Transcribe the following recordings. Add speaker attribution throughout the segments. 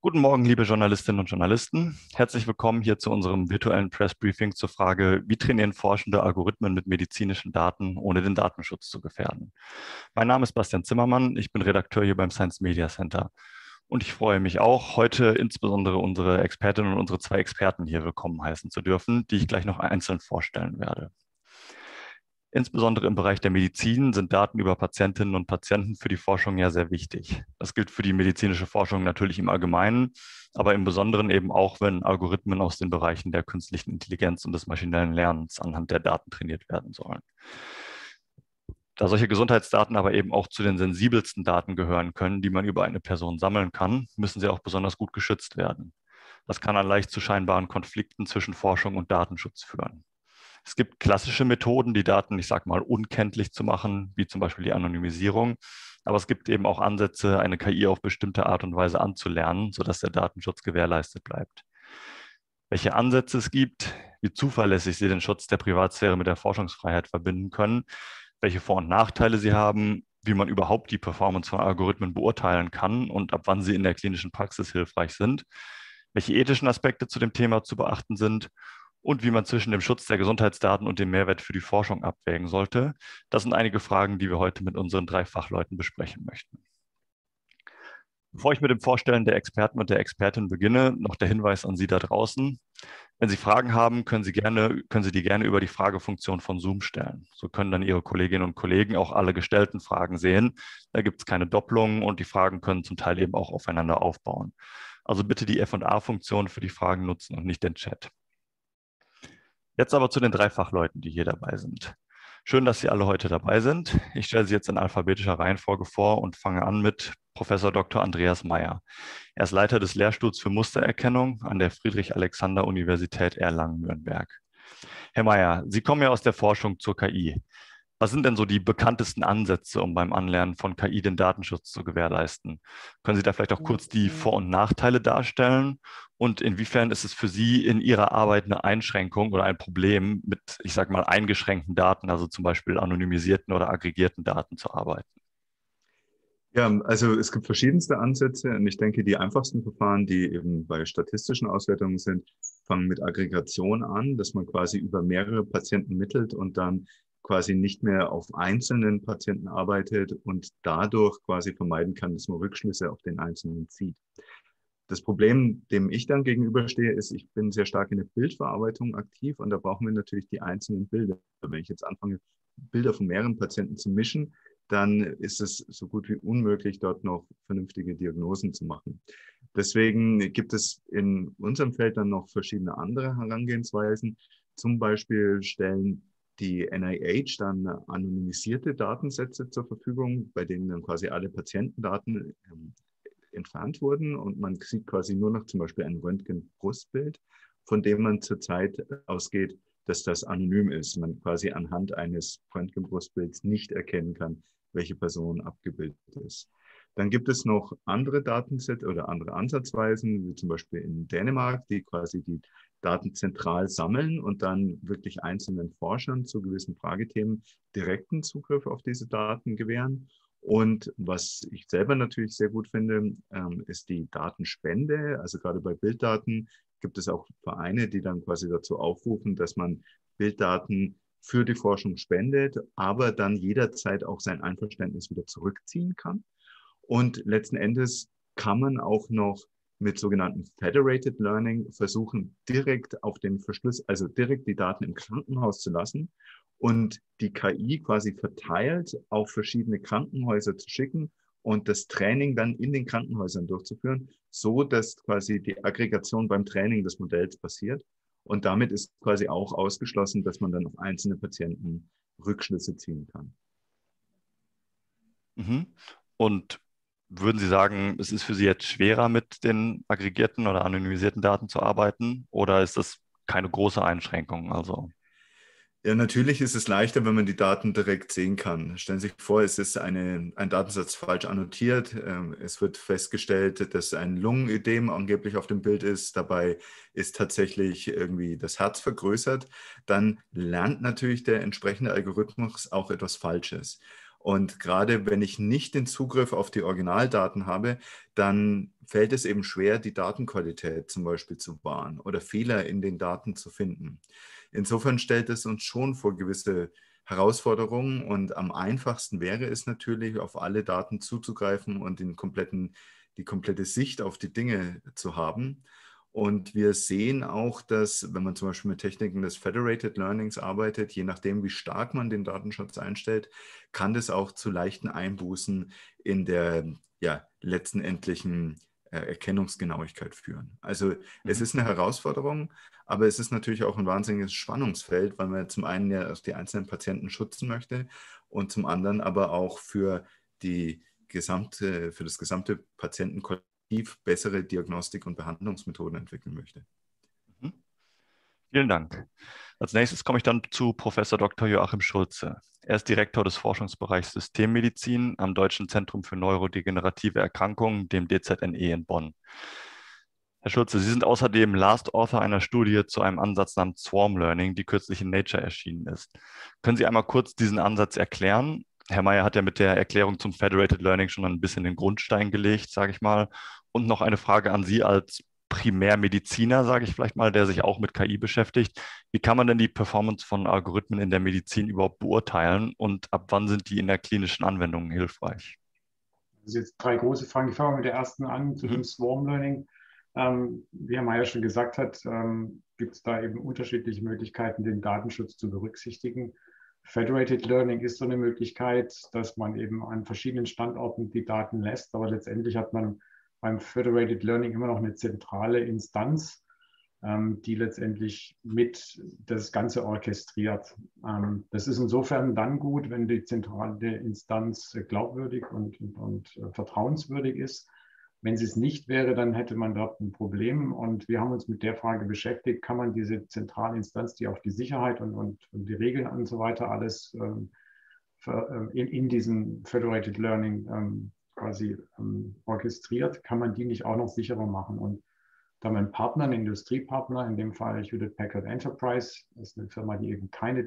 Speaker 1: Guten Morgen, liebe Journalistinnen und Journalisten. Herzlich willkommen hier zu unserem virtuellen Press-Briefing zur Frage, wie trainieren Forschende Algorithmen mit medizinischen Daten, ohne den Datenschutz zu gefährden. Mein Name ist Bastian Zimmermann, ich bin Redakteur hier beim Science Media Center. Und ich freue mich auch, heute insbesondere unsere Expertinnen und unsere zwei Experten hier willkommen heißen zu dürfen, die ich gleich noch einzeln vorstellen werde. Insbesondere im Bereich der Medizin sind Daten über Patientinnen und Patienten für die Forschung ja sehr wichtig. Das gilt für die medizinische Forschung natürlich im Allgemeinen, aber im Besonderen eben auch, wenn Algorithmen aus den Bereichen der künstlichen Intelligenz und des maschinellen Lernens anhand der Daten trainiert werden sollen. Da solche Gesundheitsdaten aber eben auch zu den sensibelsten Daten gehören können, die man über eine Person sammeln kann, müssen sie auch besonders gut geschützt werden. Das kann dann leicht zu scheinbaren Konflikten zwischen Forschung und Datenschutz führen. Es gibt klassische Methoden, die Daten, ich sage mal, unkenntlich zu machen, wie zum Beispiel die Anonymisierung. Aber es gibt eben auch Ansätze, eine KI auf bestimmte Art und Weise anzulernen, sodass der Datenschutz gewährleistet bleibt. Welche Ansätze es gibt, wie zuverlässig sie den Schutz der Privatsphäre mit der Forschungsfreiheit verbinden können, welche Vor- und Nachteile sie haben, wie man überhaupt die Performance von Algorithmen beurteilen kann und ab wann sie in der klinischen Praxis hilfreich sind, welche ethischen Aspekte zu dem Thema zu beachten sind und wie man zwischen dem Schutz der Gesundheitsdaten und dem Mehrwert für die Forschung abwägen sollte. Das sind einige Fragen, die wir heute mit unseren drei Fachleuten besprechen möchten. Bevor ich mit dem Vorstellen der Experten und der Expertin beginne, noch der Hinweis an Sie da draußen. Wenn Sie Fragen haben, können Sie die gerne über die Fragefunktion von Zoom stellen. So können dann Ihre Kolleginnen und Kollegen auch alle gestellten Fragen sehen. Da gibt es keine Doppelungen und die Fragen können zum Teil eben auch aufeinander aufbauen. Also bitte die F&A-Funktion für die Fragen nutzen und nicht den Chat. Jetzt aber zu den drei Fachleuten, die hier dabei sind. Schön, dass Sie alle heute dabei sind. Ich stelle Sie jetzt in alphabetischer Reihenfolge vor und fange an mit Professor Dr. Andreas Meyer. Er ist Leiter des Lehrstuhls für Mustererkennung an der Friedrich-Alexander-Universität Erlangen-Nürnberg. Herr Meyer, Sie kommen ja aus der Forschung zur KI. Was sind denn so die bekanntesten Ansätze, um beim Anlernen von KI den Datenschutz zu gewährleisten? Können Sie da vielleicht auch kurz die Vor- und Nachteile darstellen? Und inwiefern ist es für Sie in Ihrer Arbeit eine Einschränkung oder ein Problem, mit, ich sage mal, eingeschränkten Daten, also zum Beispiel anonymisierten oder aggregierten Daten zu arbeiten?
Speaker 2: Ja, also es gibt verschiedenste Ansätze und ich denke, die einfachsten Verfahren, die eben bei statistischen Auswertungen sind, fangen mit Aggregation an, dass man quasi über mehrere Patienten mittelt und dann quasi nicht mehr auf einzelnen Patienten arbeitet und dadurch quasi vermeiden kann, dass man Rückschlüsse auf den Einzelnen zieht. Das Problem, dem ich dann gegenüberstehe, ist, ich bin sehr stark in der Bildverarbeitung aktiv und da brauchen wir natürlich die einzelnen Bilder. Wenn ich jetzt anfange, Bilder von mehreren Patienten zu mischen, dann ist es so gut wie unmöglich, dort noch vernünftige Diagnosen zu machen. Deswegen gibt es in unserem Feld dann noch verschiedene andere Herangehensweisen. Zum Beispiel stellen die NIH dann anonymisierte Datensätze zur Verfügung, bei denen dann quasi alle Patientendaten entfernt wurden und man sieht quasi nur noch zum Beispiel ein Röntgen-Brustbild, von dem man zurzeit ausgeht, dass das anonym ist. Man quasi anhand eines Röntgenbrustbilds nicht erkennen kann, welche Person abgebildet ist. Dann gibt es noch andere Datensätze oder andere Ansatzweisen, wie zum Beispiel in Dänemark, die quasi die Daten zentral sammeln und dann wirklich einzelnen Forschern zu gewissen Fragethemen direkten Zugriff auf diese Daten gewähren. Und was ich selber natürlich sehr gut finde, ist die Datenspende. Also gerade bei Bilddaten gibt es auch Vereine, die dann quasi dazu aufrufen, dass man Bilddaten für die Forschung spendet, aber dann jederzeit auch sein Einverständnis wieder zurückziehen kann. Und letzten Endes kann man auch noch mit sogenannten Federated Learning versuchen, direkt auf den Verschluss, also direkt die Daten im Krankenhaus zu lassen und die KI quasi verteilt auf verschiedene Krankenhäuser zu schicken und das Training dann in den Krankenhäusern durchzuführen, so dass quasi die Aggregation beim Training des Modells passiert. Und damit ist quasi auch ausgeschlossen, dass man dann auf einzelne Patienten Rückschlüsse ziehen kann.
Speaker 1: Mhm. Und würden Sie sagen, es ist für Sie jetzt schwerer, mit den aggregierten oder anonymisierten Daten zu arbeiten? Oder ist das keine große Einschränkung? Also,
Speaker 2: Ja, natürlich ist es leichter, wenn man die Daten direkt sehen kann. Stellen Sie sich vor, es ist ein Datensatz falsch annotiert. Es wird festgestellt, dass ein Lungenödem angeblich auf dem Bild ist. Dabei ist tatsächlich irgendwie das Herz vergrößert. Dann lernt natürlich der entsprechende Algorithmus auch etwas Falsches. Und gerade wenn ich nicht den Zugriff auf die Originaldaten habe, dann fällt es eben schwer, die Datenqualität zum Beispiel zu wahren oder Fehler in den Daten zu finden. Insofern stellt es uns schon vor gewisse Herausforderungen und am einfachsten wäre es natürlich, auf alle Daten zuzugreifen und die komplette Sicht auf die Dinge zu haben. Und wir sehen auch, dass, wenn man zum Beispiel mit Techniken des Federated Learnings arbeitet, je nachdem, wie stark man den Datenschutz einstellt, kann das auch zu leichten Einbußen in der letztendlichen Erkennungsgenauigkeit führen. Also es ist eine Herausforderung, aber es ist natürlich auch ein wahnsinniges Spannungsfeld, weil man zum einen ja die einzelnen Patienten schützen möchte und zum anderen aber auch für das gesamte Patientenkollektiv bessere Diagnostik- und Behandlungsmethoden entwickeln möchte.
Speaker 1: Mhm. Vielen Dank. Als nächstes komme ich dann zu Professor Dr. Joachim Schulze. Er ist Direktor des Forschungsbereichs Systemmedizin am Deutschen Zentrum für neurodegenerative Erkrankungen, dem DZNE in Bonn. Herr Schulze, Sie sind außerdem Last Author einer Studie zu einem Ansatz namens Swarm Learning, die kürzlich in Nature erschienen ist. Können Sie einmal kurz diesen Ansatz erklären? Herr Meyer hat ja mit der Erklärung zum Federated Learning schon ein bisschen den Grundstein gelegt, sage ich mal. Und noch eine Frage an Sie als Primärmediziner, sage ich vielleicht mal, der sich auch mit KI beschäftigt. Wie kann man denn die Performance von Algorithmen in der Medizin überhaupt beurteilen und ab wann sind die in der klinischen Anwendung hilfreich?
Speaker 3: Das sind jetzt drei große Fragen. Ich fange mal mit der ersten an, zu dem Swarm Learning. Wie Herr Meyer schon gesagt hat, gibt es da eben unterschiedliche Möglichkeiten, den Datenschutz zu berücksichtigen. Federated Learning ist so eine Möglichkeit, dass man eben an verschiedenen Standorten die Daten lässt, aber letztendlich hat man beim Federated Learning immer noch eine zentrale Instanz, die letztendlich mit das Ganze orchestriert. Das ist insofern dann gut, wenn die zentrale Instanz glaubwürdig und vertrauenswürdig ist. Wenn sie es nicht wäre, dann hätte man dort ein Problem. Und wir haben uns mit der Frage beschäftigt, kann man diese zentrale Instanz, die auf die Sicherheit und die Regeln und so weiter alles in diesem Federated Learning quasi orchestriert, kann man die nicht auch noch sicherer machen? Und da haben wir einen Partner, einen Industriepartner, in dem Fall Hewlett Packard Enterprise. Das ist eine Firma, die eben kein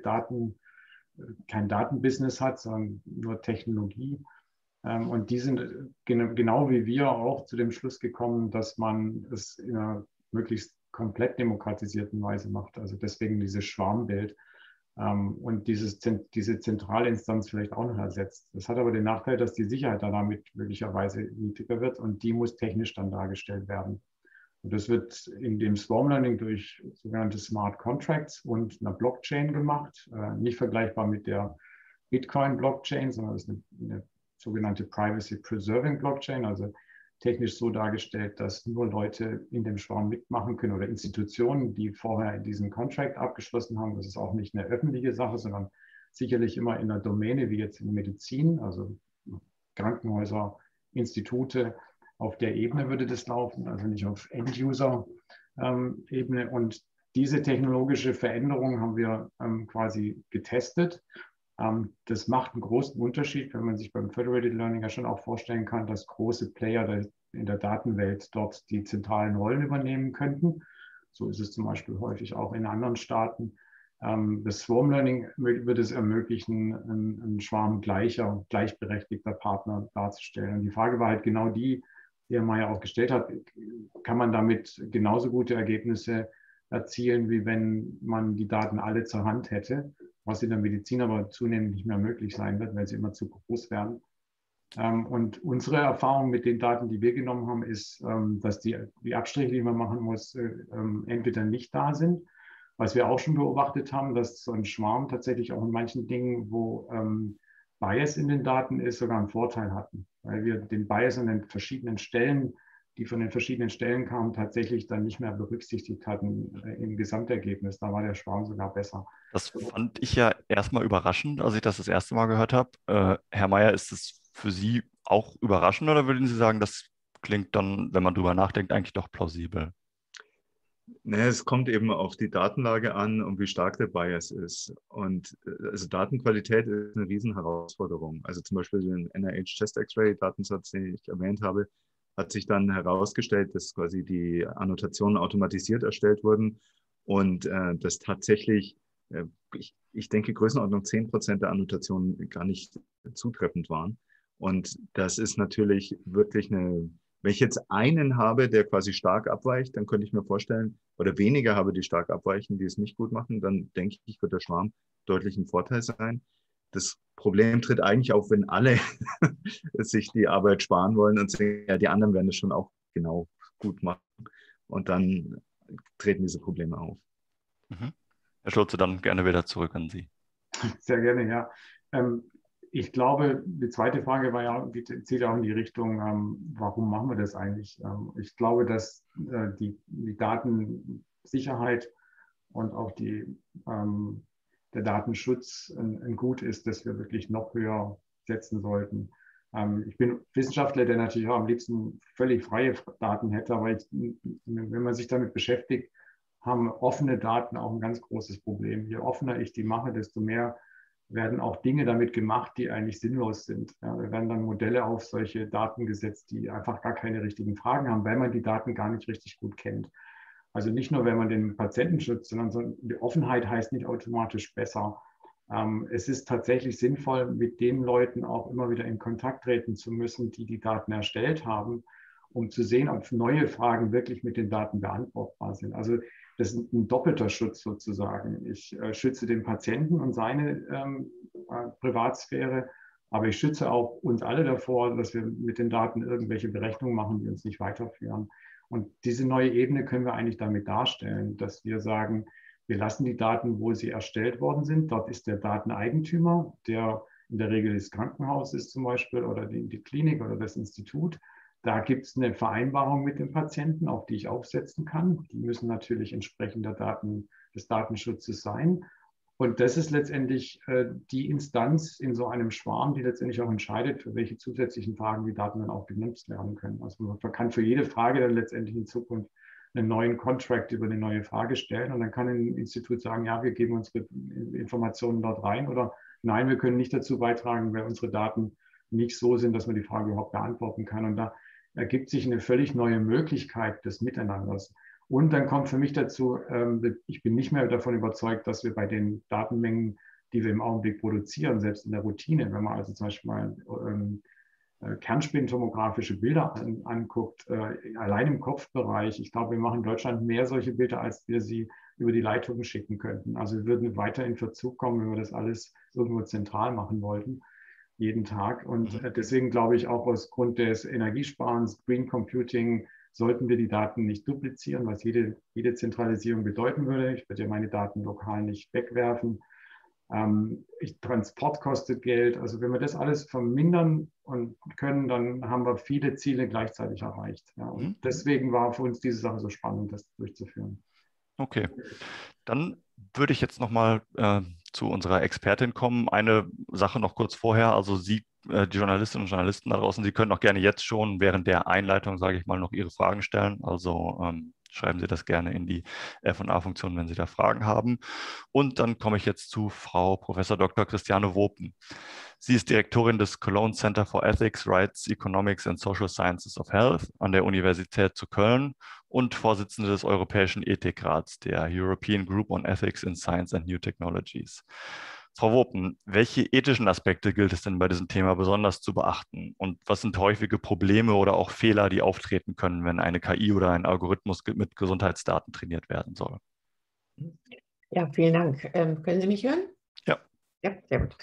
Speaker 3: Datenbusiness hat, sondern nur Technologie. Und die sind genau wie wir auch zu dem Schluss gekommen, dass man es in einer möglichst komplett demokratisierten Weise macht. Also deswegen dieses Schwarmbild und diese zentrale Instanz vielleicht auch noch ersetzt. Das hat aber den Nachteil, dass die Sicherheit damit möglicherweise niedriger wird und die muss technisch dann dargestellt werden. Und das wird in dem Swarm Learning durch sogenannte Smart Contracts und einer Blockchain gemacht, nicht vergleichbar mit der Bitcoin-Blockchain, sondern das ist eine sogenannte Privacy Preserving Blockchain, also technisch so dargestellt, dass nur Leute in dem Schwarm mitmachen können oder Institutionen, die vorher diesen Contract abgeschlossen haben. Das ist auch nicht eine öffentliche Sache, sondern sicherlich immer in einer Domäne wie jetzt in Medizin, also Krankenhäuser, Institute. Auf der Ebene würde das laufen, also nicht auf End-User-Ebene. Und diese technologische Veränderung haben wir quasi getestet. Das macht einen großen Unterschied, wenn man sich beim Federated Learning ja schon auch vorstellen kann, dass große Player in der Datenwelt dort die zentralen Rollen übernehmen könnten. So ist es zum Beispiel häufig auch in anderen Staaten. Das Swarm Learning wird es ermöglichen, einen Schwarm gleichberechtigter Partner darzustellen. Und die Frage war halt genau die Herr Meyer auch gestellt hat, kann man damit genauso gute Ergebnisse erzielen, wie wenn man die Daten alle zur Hand hätte, was in der Medizin aber zunehmend nicht mehr möglich sein wird, weil sie immer zu groß werden. Und unsere Erfahrung mit den Daten, die wir genommen haben, ist, dass die Abstriche, die man machen muss, entweder nicht da sind. Was wir auch schon beobachtet haben, dass so ein Schwarm tatsächlich auch in manchen Dingen, wo Bias in den Daten ist, sogar einen Vorteil hatten, weil wir den Bias an den verschiedenen Stellen, die von den verschiedenen Stellen kamen, tatsächlich dann nicht mehr berücksichtigt hatten im Gesamtergebnis. Da war der Schwarm sogar besser.
Speaker 1: Das fand ich ja erstmal überraschend, als ich das erste Mal gehört habe. Herr Meyer, ist es für Sie auch überraschend oder würden Sie sagen, das klingt dann, wenn man drüber nachdenkt, eigentlich doch plausibel?
Speaker 2: Naja, es kommt eben auf die Datenlage an und wie stark der Bias ist. Und also Datenqualität ist eine Riesenherausforderung. Also zum Beispiel den NIH-Chest-X-Ray-Datensatz, den ich erwähnt habe, hat sich dann herausgestellt, dass quasi die Annotationen automatisiert erstellt wurden und dass tatsächlich ich denke, Größenordnung 10% der Annotationen gar nicht zutreffend waren. Und das ist natürlich wirklich wenn ich jetzt einen habe, der quasi stark abweicht, dann könnte ich mir vorstellen, oder weniger habe, die stark abweichen, die es nicht gut machen, dann denke ich, wird der Schwarm deutlich ein Vorteil sein. Das Problem tritt eigentlich auf, wenn alle sich die Arbeit sparen wollen und sagen, ja, die anderen werden es schon auch genau gut machen. Und dann treten diese Probleme auf.
Speaker 1: Mhm. Herr Schulze, dann gerne wieder zurück an Sie.
Speaker 3: Sehr gerne, ja. Ich glaube, die zweite Frage war ja, zielt auch in die Richtung, warum machen wir das eigentlich? Ich glaube, dass die Datensicherheit und auch der Datenschutz ein Gut ist, das wir wirklich noch höher setzen sollten. Ich bin Wissenschaftler, der natürlich auch am liebsten völlig freie Daten hätte, aber wenn man sich damit beschäftigt, haben offene Daten auch ein ganz großes Problem. Je offener ich die mache, desto mehr werden auch Dinge damit gemacht, die eigentlich sinnlos sind. Ja, da werden dann Modelle auf solche Daten gesetzt, die einfach gar keine richtigen Fragen haben, weil man die Daten gar nicht richtig gut kennt. Also nicht nur, wenn man den Patienten schützt, sondern die Offenheit heißt nicht automatisch besser. Es ist tatsächlich sinnvoll, mit den Leuten auch immer wieder in Kontakt treten zu müssen, die die Daten erstellt haben, um zu sehen, ob neue Fragen wirklich mit den Daten beantwortbar sind. Also das ist ein doppelter Schutz sozusagen. Ich schütze den Patienten und seine Privatsphäre, aber ich schütze auch uns alle davor, dass wir mit den Daten irgendwelche Berechnungen machen, die uns nicht weiterführen. Und diese neue Ebene können wir eigentlich damit darstellen, dass wir sagen, wir lassen die Daten, wo sie erstellt worden sind. Dort ist der Dateneigentümer, der in der Regel das Krankenhaus ist zum Beispiel oder die Klinik oder das Institut. Da gibt es eine Vereinbarung mit dem Patienten, auf die ich aufsetzen kann. Die müssen natürlich entsprechend des Datenschutzes sein. Und das ist letztendlich die Instanz in so einem Schwarm, die letztendlich auch entscheidet, für welche zusätzlichen Fragen die Daten dann auch genutzt werden können. Also man kann für jede Frage dann letztendlich in Zukunft einen neuen Contract über eine neue Frage stellen. Und dann kann ein Institut sagen, ja, wir geben unsere Informationen dort rein oder nein, wir können nicht dazu beitragen, weil unsere Daten nicht so sind, dass man die Frage überhaupt beantworten kann. Und da ergibt sich eine völlig neue Möglichkeit des Miteinanders. Und dann kommt für mich dazu, ich bin nicht mehr davon überzeugt, dass wir bei den Datenmengen, die wir im Augenblick produzieren, selbst in der Routine, wenn man also zum Beispiel mal kernspintomografische Bilder anguckt, allein im Kopfbereich, ich glaube, wir machen in Deutschland mehr solche Bilder, als wir sie über die Leitungen schicken könnten. Also wir würden weiter in Verzug kommen, wenn wir das alles irgendwo zentral machen wollten, jeden Tag. Und deswegen glaube ich auch aus Grund des Energiesparens, Green Computing, sollten wir die Daten nicht duplizieren, was jede Zentralisierung bedeuten würde. Ich würde ja meine Daten lokal nicht wegwerfen. Transport kostet Geld. Also wenn wir das alles vermindern und können, dann haben wir viele Ziele gleichzeitig erreicht. Ja, und deswegen war für uns diese Sache so spannend, das durchzuführen.
Speaker 1: Okay, dann würde ich jetzt nochmal zu unserer Expertin kommen. Eine Sache noch kurz vorher, also Sie, die Journalistinnen und Journalisten da draußen, Sie können auch gerne jetzt schon während der Einleitung, sage ich mal, noch Ihre Fragen stellen. Also schreiben Sie das gerne in die F&A-Funktion, wenn Sie da Fragen haben. Und dann komme ich jetzt zu Frau Prof. Dr. Christiane Wopen. Sie ist Direktorin des Cologne Center for Ethics, Rights, Economics and Social Sciences of Health an der Universität zu Köln und Vorsitzende des Europäischen Ethikrats, der European Group on Ethics in Science and New Technologies. Frau Wopen, welche ethischen Aspekte gilt es denn bei diesem Thema besonders zu beachten? Und was sind häufige Probleme oder auch Fehler, die auftreten können, wenn eine KI oder ein Algorithmus mit Gesundheitsdaten trainiert werden soll?
Speaker 4: Ja, vielen Dank. Können Sie mich hören?
Speaker 1: Ja.
Speaker 4: Ja, sehr gut.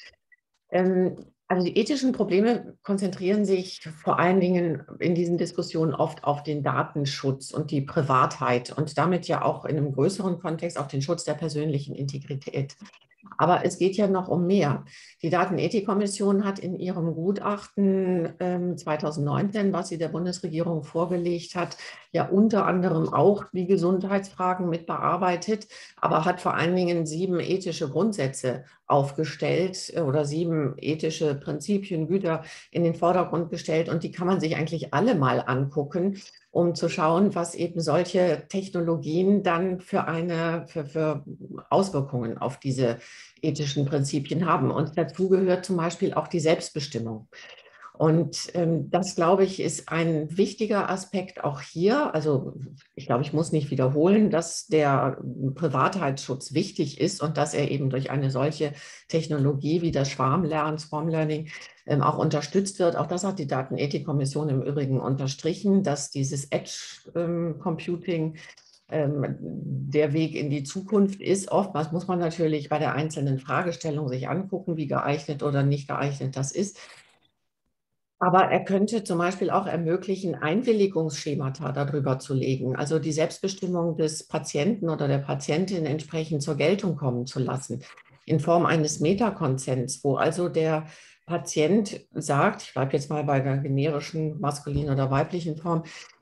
Speaker 4: Also die ethischen Probleme konzentrieren sich vor allen Dingen in diesen Diskussionen oft auf den Datenschutz und die Privatheit und damit ja auch in einem größeren Kontext auf den Schutz der persönlichen Integrität. Aber es geht ja noch um mehr. Die Datenethikkommission hat in ihrem Gutachten 2019, was sie der Bundesregierung vorgelegt hat, ja unter anderem auch die Gesundheitsfragen mit bearbeitet, aber hat vor allen Dingen 7 ethische Grundsätze aufgestellt oder 7 ethische Prinzipien, Güter in den Vordergrund gestellt. Und die kann man sich eigentlich alle mal angucken, um zu schauen, was eben solche Technologien dann für Auswirkungen auf diese ethischen Prinzipien haben. Und dazu gehört zum Beispiel auch die Selbstbestimmung. Und das, glaube ich, ist ein wichtiger Aspekt auch hier. Also ich glaube, ich muss nicht wiederholen, dass der Privatheitsschutz wichtig ist und dass er eben durch eine solche Technologie wie das Schwarmlernen, Swarm Learning auch unterstützt wird. Auch das hat die Datenethikkommission im Übrigen unterstrichen, dass dieses Edge-Computing der Weg in die Zukunft ist. Oftmals muss man natürlich bei der einzelnen Fragestellung sich angucken, wie geeignet oder nicht geeignet das ist. Aber er könnte zum Beispiel auch ermöglichen, Einwilligungsschemata darüber zu legen, also die Selbstbestimmung des Patienten oder der Patientin entsprechend zur Geltung kommen zu lassen, in Form eines Metakonsents, wo also der Patient sagt, ich bleibe jetzt mal bei der generischen maskulinen oder weiblichen Form,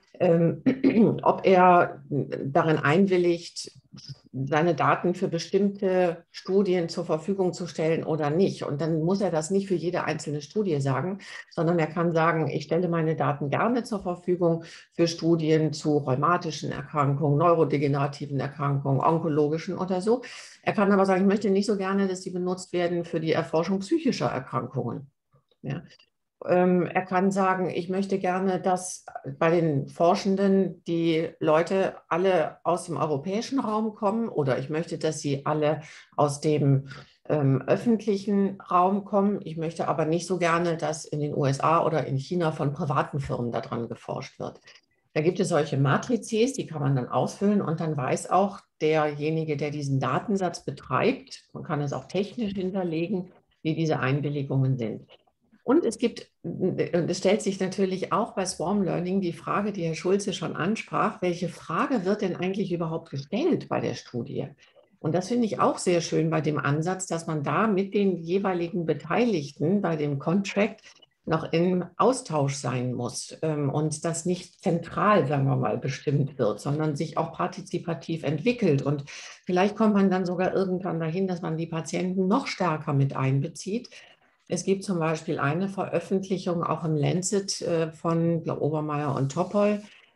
Speaker 4: ob er darin einwilligt, seine Daten für bestimmte Studien zur Verfügung zu stellen oder nicht. Und dann muss er das nicht für jede einzelne Studie sagen, sondern er kann sagen, ich stelle meine Daten gerne zur Verfügung für Studien zu rheumatischen Erkrankungen, neurodegenerativen Erkrankungen, onkologischen oder so. Er kann aber sagen, ich möchte nicht so gerne, dass die benutzt werden für die Erforschung psychischer Erkrankungen. Ja. Er kann sagen, ich möchte gerne, dass bei den Forschenden die Leute alle aus dem europäischen Raum kommen oder ich möchte, dass sie alle aus dem öffentlichen Raum kommen. Ich möchte aber nicht so gerne, dass in den USA oder in China von privaten Firmen daran geforscht wird. Da gibt es solche Matrizes, die kann man dann ausfüllen und dann weiß auch derjenige, der diesen Datensatz betreibt, man kann es auch technisch hinterlegen, wie diese Einwilligungen sind. Und es stellt sich natürlich auch bei Swarm Learning die Frage, die Herr Schulze schon ansprach, welche Frage wird denn eigentlich überhaupt gestellt bei der Studie? Und das finde ich auch sehr schön bei dem Ansatz, dass man da mit den jeweiligen Beteiligten bei dem Contract noch im Austausch sein muss und das nicht zentral, sagen wir mal, bestimmt wird, sondern sich auch partizipativ entwickelt. Und vielleicht kommt man dann sogar irgendwann dahin, dass man die Patienten noch stärker mit einbezieht. Es gibt zum Beispiel eine Veröffentlichung auch im Lancet von Obermeier und Topol,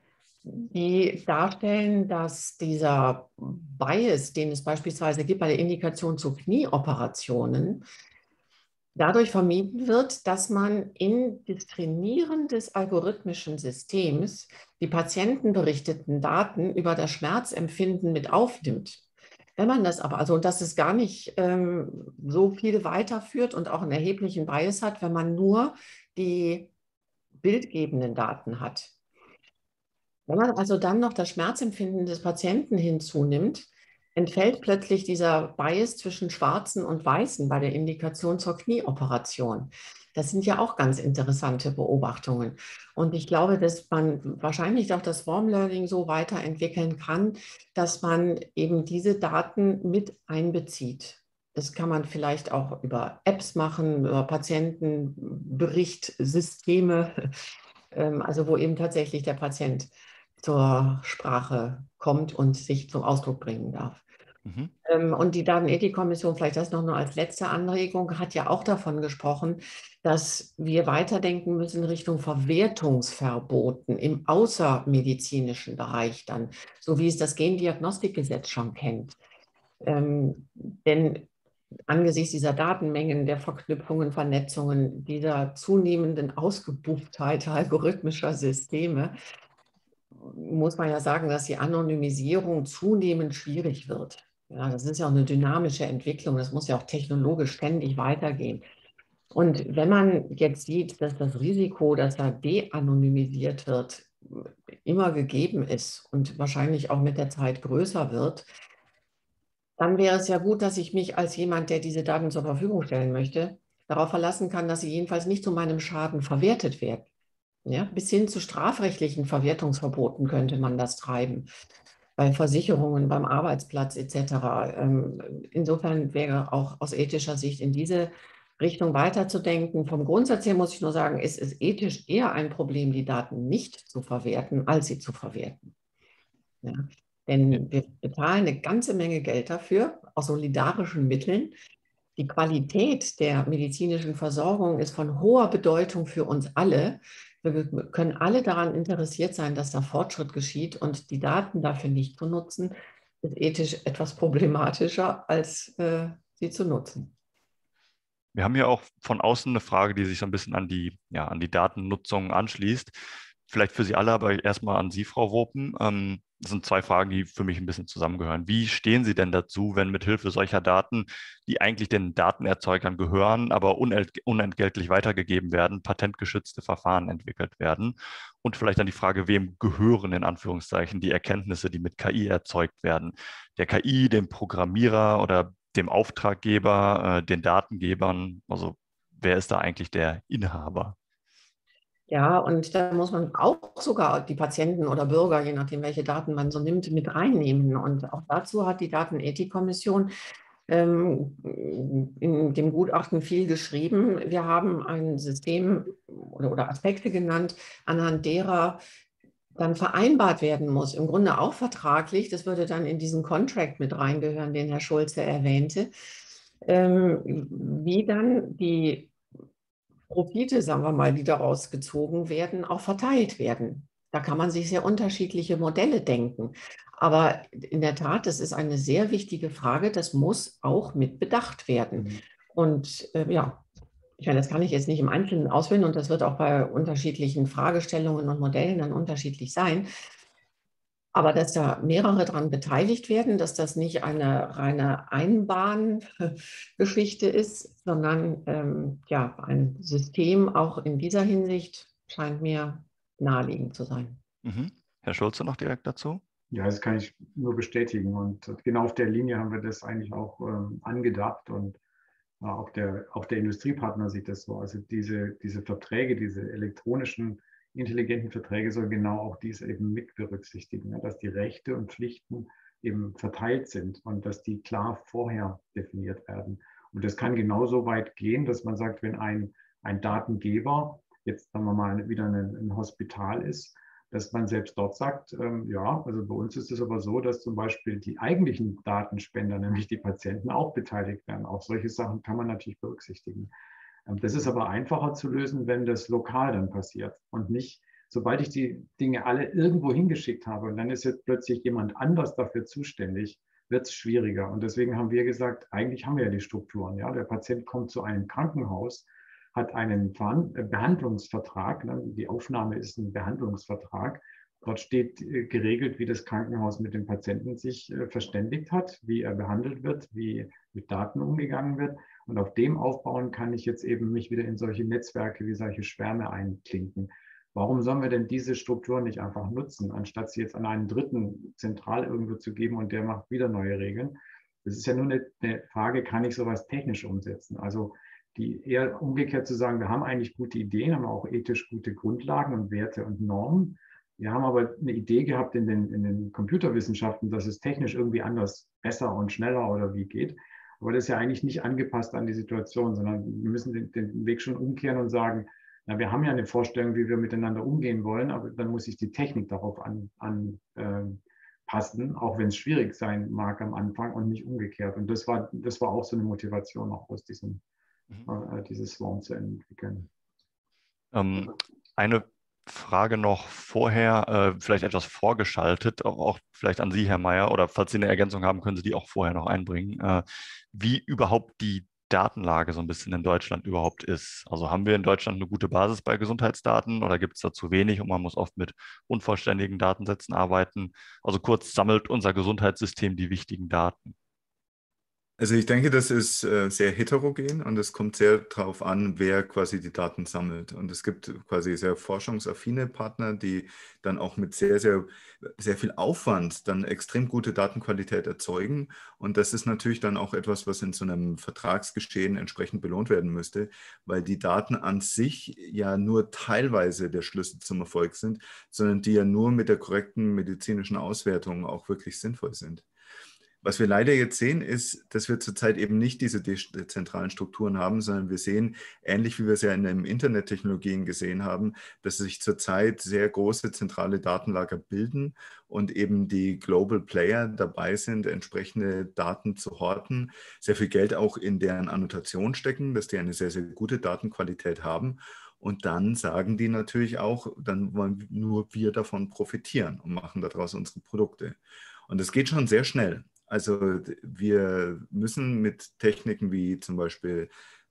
Speaker 4: die darstellen, dass dieser Bias, den es beispielsweise gibt bei der Indikation zu Knieoperationen, dadurch vermieden wird, dass man in das Trainieren des algorithmischen Systems die patientenberichteten Daten über das Schmerzempfinden mit aufnimmt. Wenn man das aber, also dass es gar nicht so viel weiterführt und auch einen erheblichen Bias hat, wenn man nur die bildgebenden Daten hat. Wenn man also dann noch das Schmerzempfinden des Patienten hinzunimmt, entfällt plötzlich dieser Bias zwischen Schwarzen und Weißen bei der Indikation zur Knieoperation. Das sind ja auch ganz interessante Beobachtungen. Und ich glaube, dass man wahrscheinlich auch das Swarm Learning so weiterentwickeln kann, dass man eben diese Daten mit einbezieht. Das kann man vielleicht auch über Apps machen, über Patientenberichtsysteme, also wo eben tatsächlich der Patient zur Sprache kommt und sich zum Ausdruck bringen darf. Mhm. Und die Datenethikkommission, vielleicht das noch nur als letzte Anregung, hat ja auch davon gesprochen, dass wir weiterdenken müssen Richtung Verwertungsverboten im außermedizinischen Bereich dann, so wie es das Gendiagnostikgesetz schon kennt. Denn angesichts dieser Datenmengen, der Verknüpfungen, Vernetzungen, dieser zunehmenden Ausgebuchtheit algorithmischer Systeme, muss man ja sagen, dass die Anonymisierung zunehmend schwierig wird. Ja, das ist ja auch eine dynamische Entwicklung, das muss ja auch technologisch ständig weitergehen. Und wenn man jetzt sieht, dass das Risiko, dass er de-anonymisiert wird, immer gegeben ist und wahrscheinlich auch mit der Zeit größer wird, dann wäre es ja gut, dass ich mich als jemand, der diese Daten zur Verfügung stellen möchte, darauf verlassen kann, dass sie jedenfalls nicht zu meinem Schaden verwertet werden. Ja, bis hin zu strafrechtlichen Verwertungsverboten könnte man das treiben, bei Versicherungen, beim Arbeitsplatz etc. Insofern wäre auch aus ethischer Sicht in diese Richtung weiterzudenken. Vom Grundsatz her muss ich nur sagen, es ist ethisch eher ein Problem, die Daten nicht zu verwerten, als sie zu verwerten. Ja, denn wir bezahlen eine ganze Menge Geld dafür, aus solidarischen Mitteln. Die Qualität der medizinischen Versorgung ist von hoher Bedeutung für uns alle. Wir können alle daran interessiert sein, dass da Fortschritt geschieht und die Daten dafür nicht zu nutzen, ist ethisch etwas problematischer, als sie zu nutzen.
Speaker 1: Wir haben hier auch von außen eine Frage, die sich so ein bisschen an an die Datennutzung anschließt. Vielleicht für Sie alle, aber erstmal an Sie, Frau Wopen. Das sind zwei Fragen, die für mich ein bisschen zusammengehören. Wie stehen Sie denn dazu, wenn mithilfe solcher Daten, die eigentlich den Datenerzeugern gehören, aber unentgeltlich weitergegeben werden, patentgeschützte Verfahren entwickelt werden? Und vielleicht dann die Frage, wem gehören in Anführungszeichen die Erkenntnisse, die mit KI erzeugt werden? Der KI, dem Programmierer oder dem Auftraggeber, den Datengebern? Also wer ist da eigentlich der Inhaber?
Speaker 4: Ja, und da muss man auch sogar die Patienten oder Bürger, je nachdem, welche Daten man so nimmt, mit reinnehmen. Und auch dazu hat die Datenethikkommission in dem Gutachten viel geschrieben. Wir haben ein System oder Aspekte genannt, anhand derer dann vereinbart werden muss, im Grunde auch vertraglich, das würde dann in diesen Contract mit reingehören, den Herr Schulze erwähnte, wie dann die Profite, sagen wir mal, die daraus gezogen werden, auch verteilt werden. Da kann man sich sehr unterschiedliche Modelle denken. Aber in der Tat, das ist eine sehr wichtige Frage, das muss auch mit bedacht werden. Und ja, ich meine, das kann ich jetzt nicht im Einzelnen ausführen und das wird auch bei unterschiedlichen Fragestellungen und Modellen dann unterschiedlich sein. Aber dass da mehrere daran beteiligt werden, dass das nicht eine reine Einbahngeschichte ist, sondern ja, ein System auch in dieser Hinsicht scheint mir naheliegend zu sein.
Speaker 1: Mhm. Herr Schulze noch direkt dazu?
Speaker 3: Ja, das kann ich nur bestätigen. Und genau auf der Linie haben wir das eigentlich auch angedacht und auch der Industriepartner sieht das so. Also diese Verträge, diese elektronischen, intelligenten Verträge sollen genau auch dies eben mit berücksichtigen, ja, dass die Rechte und Pflichten eben verteilt sind und dass die klar vorher definiert werden. Und das kann genauso weit gehen, dass man sagt, wenn ein Datengeber, jetzt sagen wir mal wieder ein Hospital ist, dass man selbst dort sagt, ja, also bei uns ist es aber so, dass zum Beispiel die eigentlichen Datenspender, nämlich die Patienten, auch beteiligt werden. Auch solche Sachen kann man natürlich berücksichtigen. Das ist aber einfacher zu lösen, wenn das lokal dann passiert und nicht, sobald ich die Dinge alle irgendwo hingeschickt habe und dann ist jetzt plötzlich jemand anders dafür zuständig, wird es schwieriger. Und deswegen haben wir gesagt, eigentlich haben wir ja die Strukturen. Ja? Der Patient kommt zu einem Krankenhaus, hat einen Behandlungsvertrag. Die Aufnahme ist ein Behandlungsvertrag. Dort steht geregelt, wie das Krankenhaus mit dem Patienten sich verständigt hat, wie er behandelt wird, wie mit Daten umgegangen wird. Und auf dem aufbauen kann ich jetzt eben mich wieder in solche Netzwerke wie solche Schwärme einklinken. Warum sollen wir denn diese Strukturen nicht einfach nutzen, anstatt sie jetzt an einen Dritten zentral irgendwo zu geben und der macht wieder neue Regeln? Das ist ja nur eine Frage, kann ich sowas technisch umsetzen? Also die eher umgekehrt zu sagen, wir haben eigentlich gute Ideen, haben auch ethisch gute Grundlagen und Werte und Normen. Wir haben aber eine Idee gehabt in den Computerwissenschaften, dass es technisch irgendwie anders, besser und schneller oder wie geht. Aber das ist ja eigentlich nicht angepasst an die Situation, sondern wir müssen den Weg schon umkehren und sagen, na, wir haben ja eine Vorstellung, wie wir miteinander umgehen wollen, aber dann muss sich die Technik darauf anpassen, auch wenn es schwierig sein mag am Anfang und nicht umgekehrt. Und das war auch so eine Motivation auch aus dieses Swarm zu entwickeln.
Speaker 1: Eine Frage noch vorher, vielleicht etwas vorgeschaltet, auch vielleicht an Sie, Herr Mayer, oder falls Sie eine Ergänzung haben, können Sie die auch vorher noch einbringen, wie überhaupt die Datenlage so ein bisschen in Deutschland überhaupt ist. Also haben wir in Deutschland eine gute Basis bei Gesundheitsdaten oder gibt es da zu wenig und man muss oft mit unvollständigen Datensätzen arbeiten? Also kurz, sammelt unser Gesundheitssystem die wichtigen Daten?
Speaker 2: Also ich denke, das ist sehr heterogen und es kommt sehr darauf an, wer quasi die Daten sammelt. Und es gibt quasi sehr forschungsaffine Partner, die dann auch mit sehr, sehr, sehr viel Aufwand dann extrem gute Datenqualität erzeugen. Und das ist natürlich dann auch etwas, was in so einem Vertragsgeschehen entsprechend belohnt werden müsste, weil die Daten an sich ja nur teilweise der Schlüssel zum Erfolg sind, sondern die ja nur mit der korrekten medizinischen Auswertung auch wirklich sinnvoll sind. Was wir leider jetzt sehen, ist, dass wir zurzeit eben nicht diese dezentralen Strukturen haben, sondern wir sehen, ähnlich wie wir es ja in den Internettechnologien gesehen haben, dass sich zurzeit sehr große zentrale Datenlager bilden und eben die Global Player dabei sind, entsprechende Daten zu horten, sehr viel Geld auch in deren Annotation stecken, dass die eine sehr, sehr gute Datenqualität haben. Und dann sagen die natürlich auch, dann wollen nur wir davon profitieren und machen daraus unsere Produkte. Und das geht schon sehr schnell. Also wir müssen mit Techniken wie zum Beispiel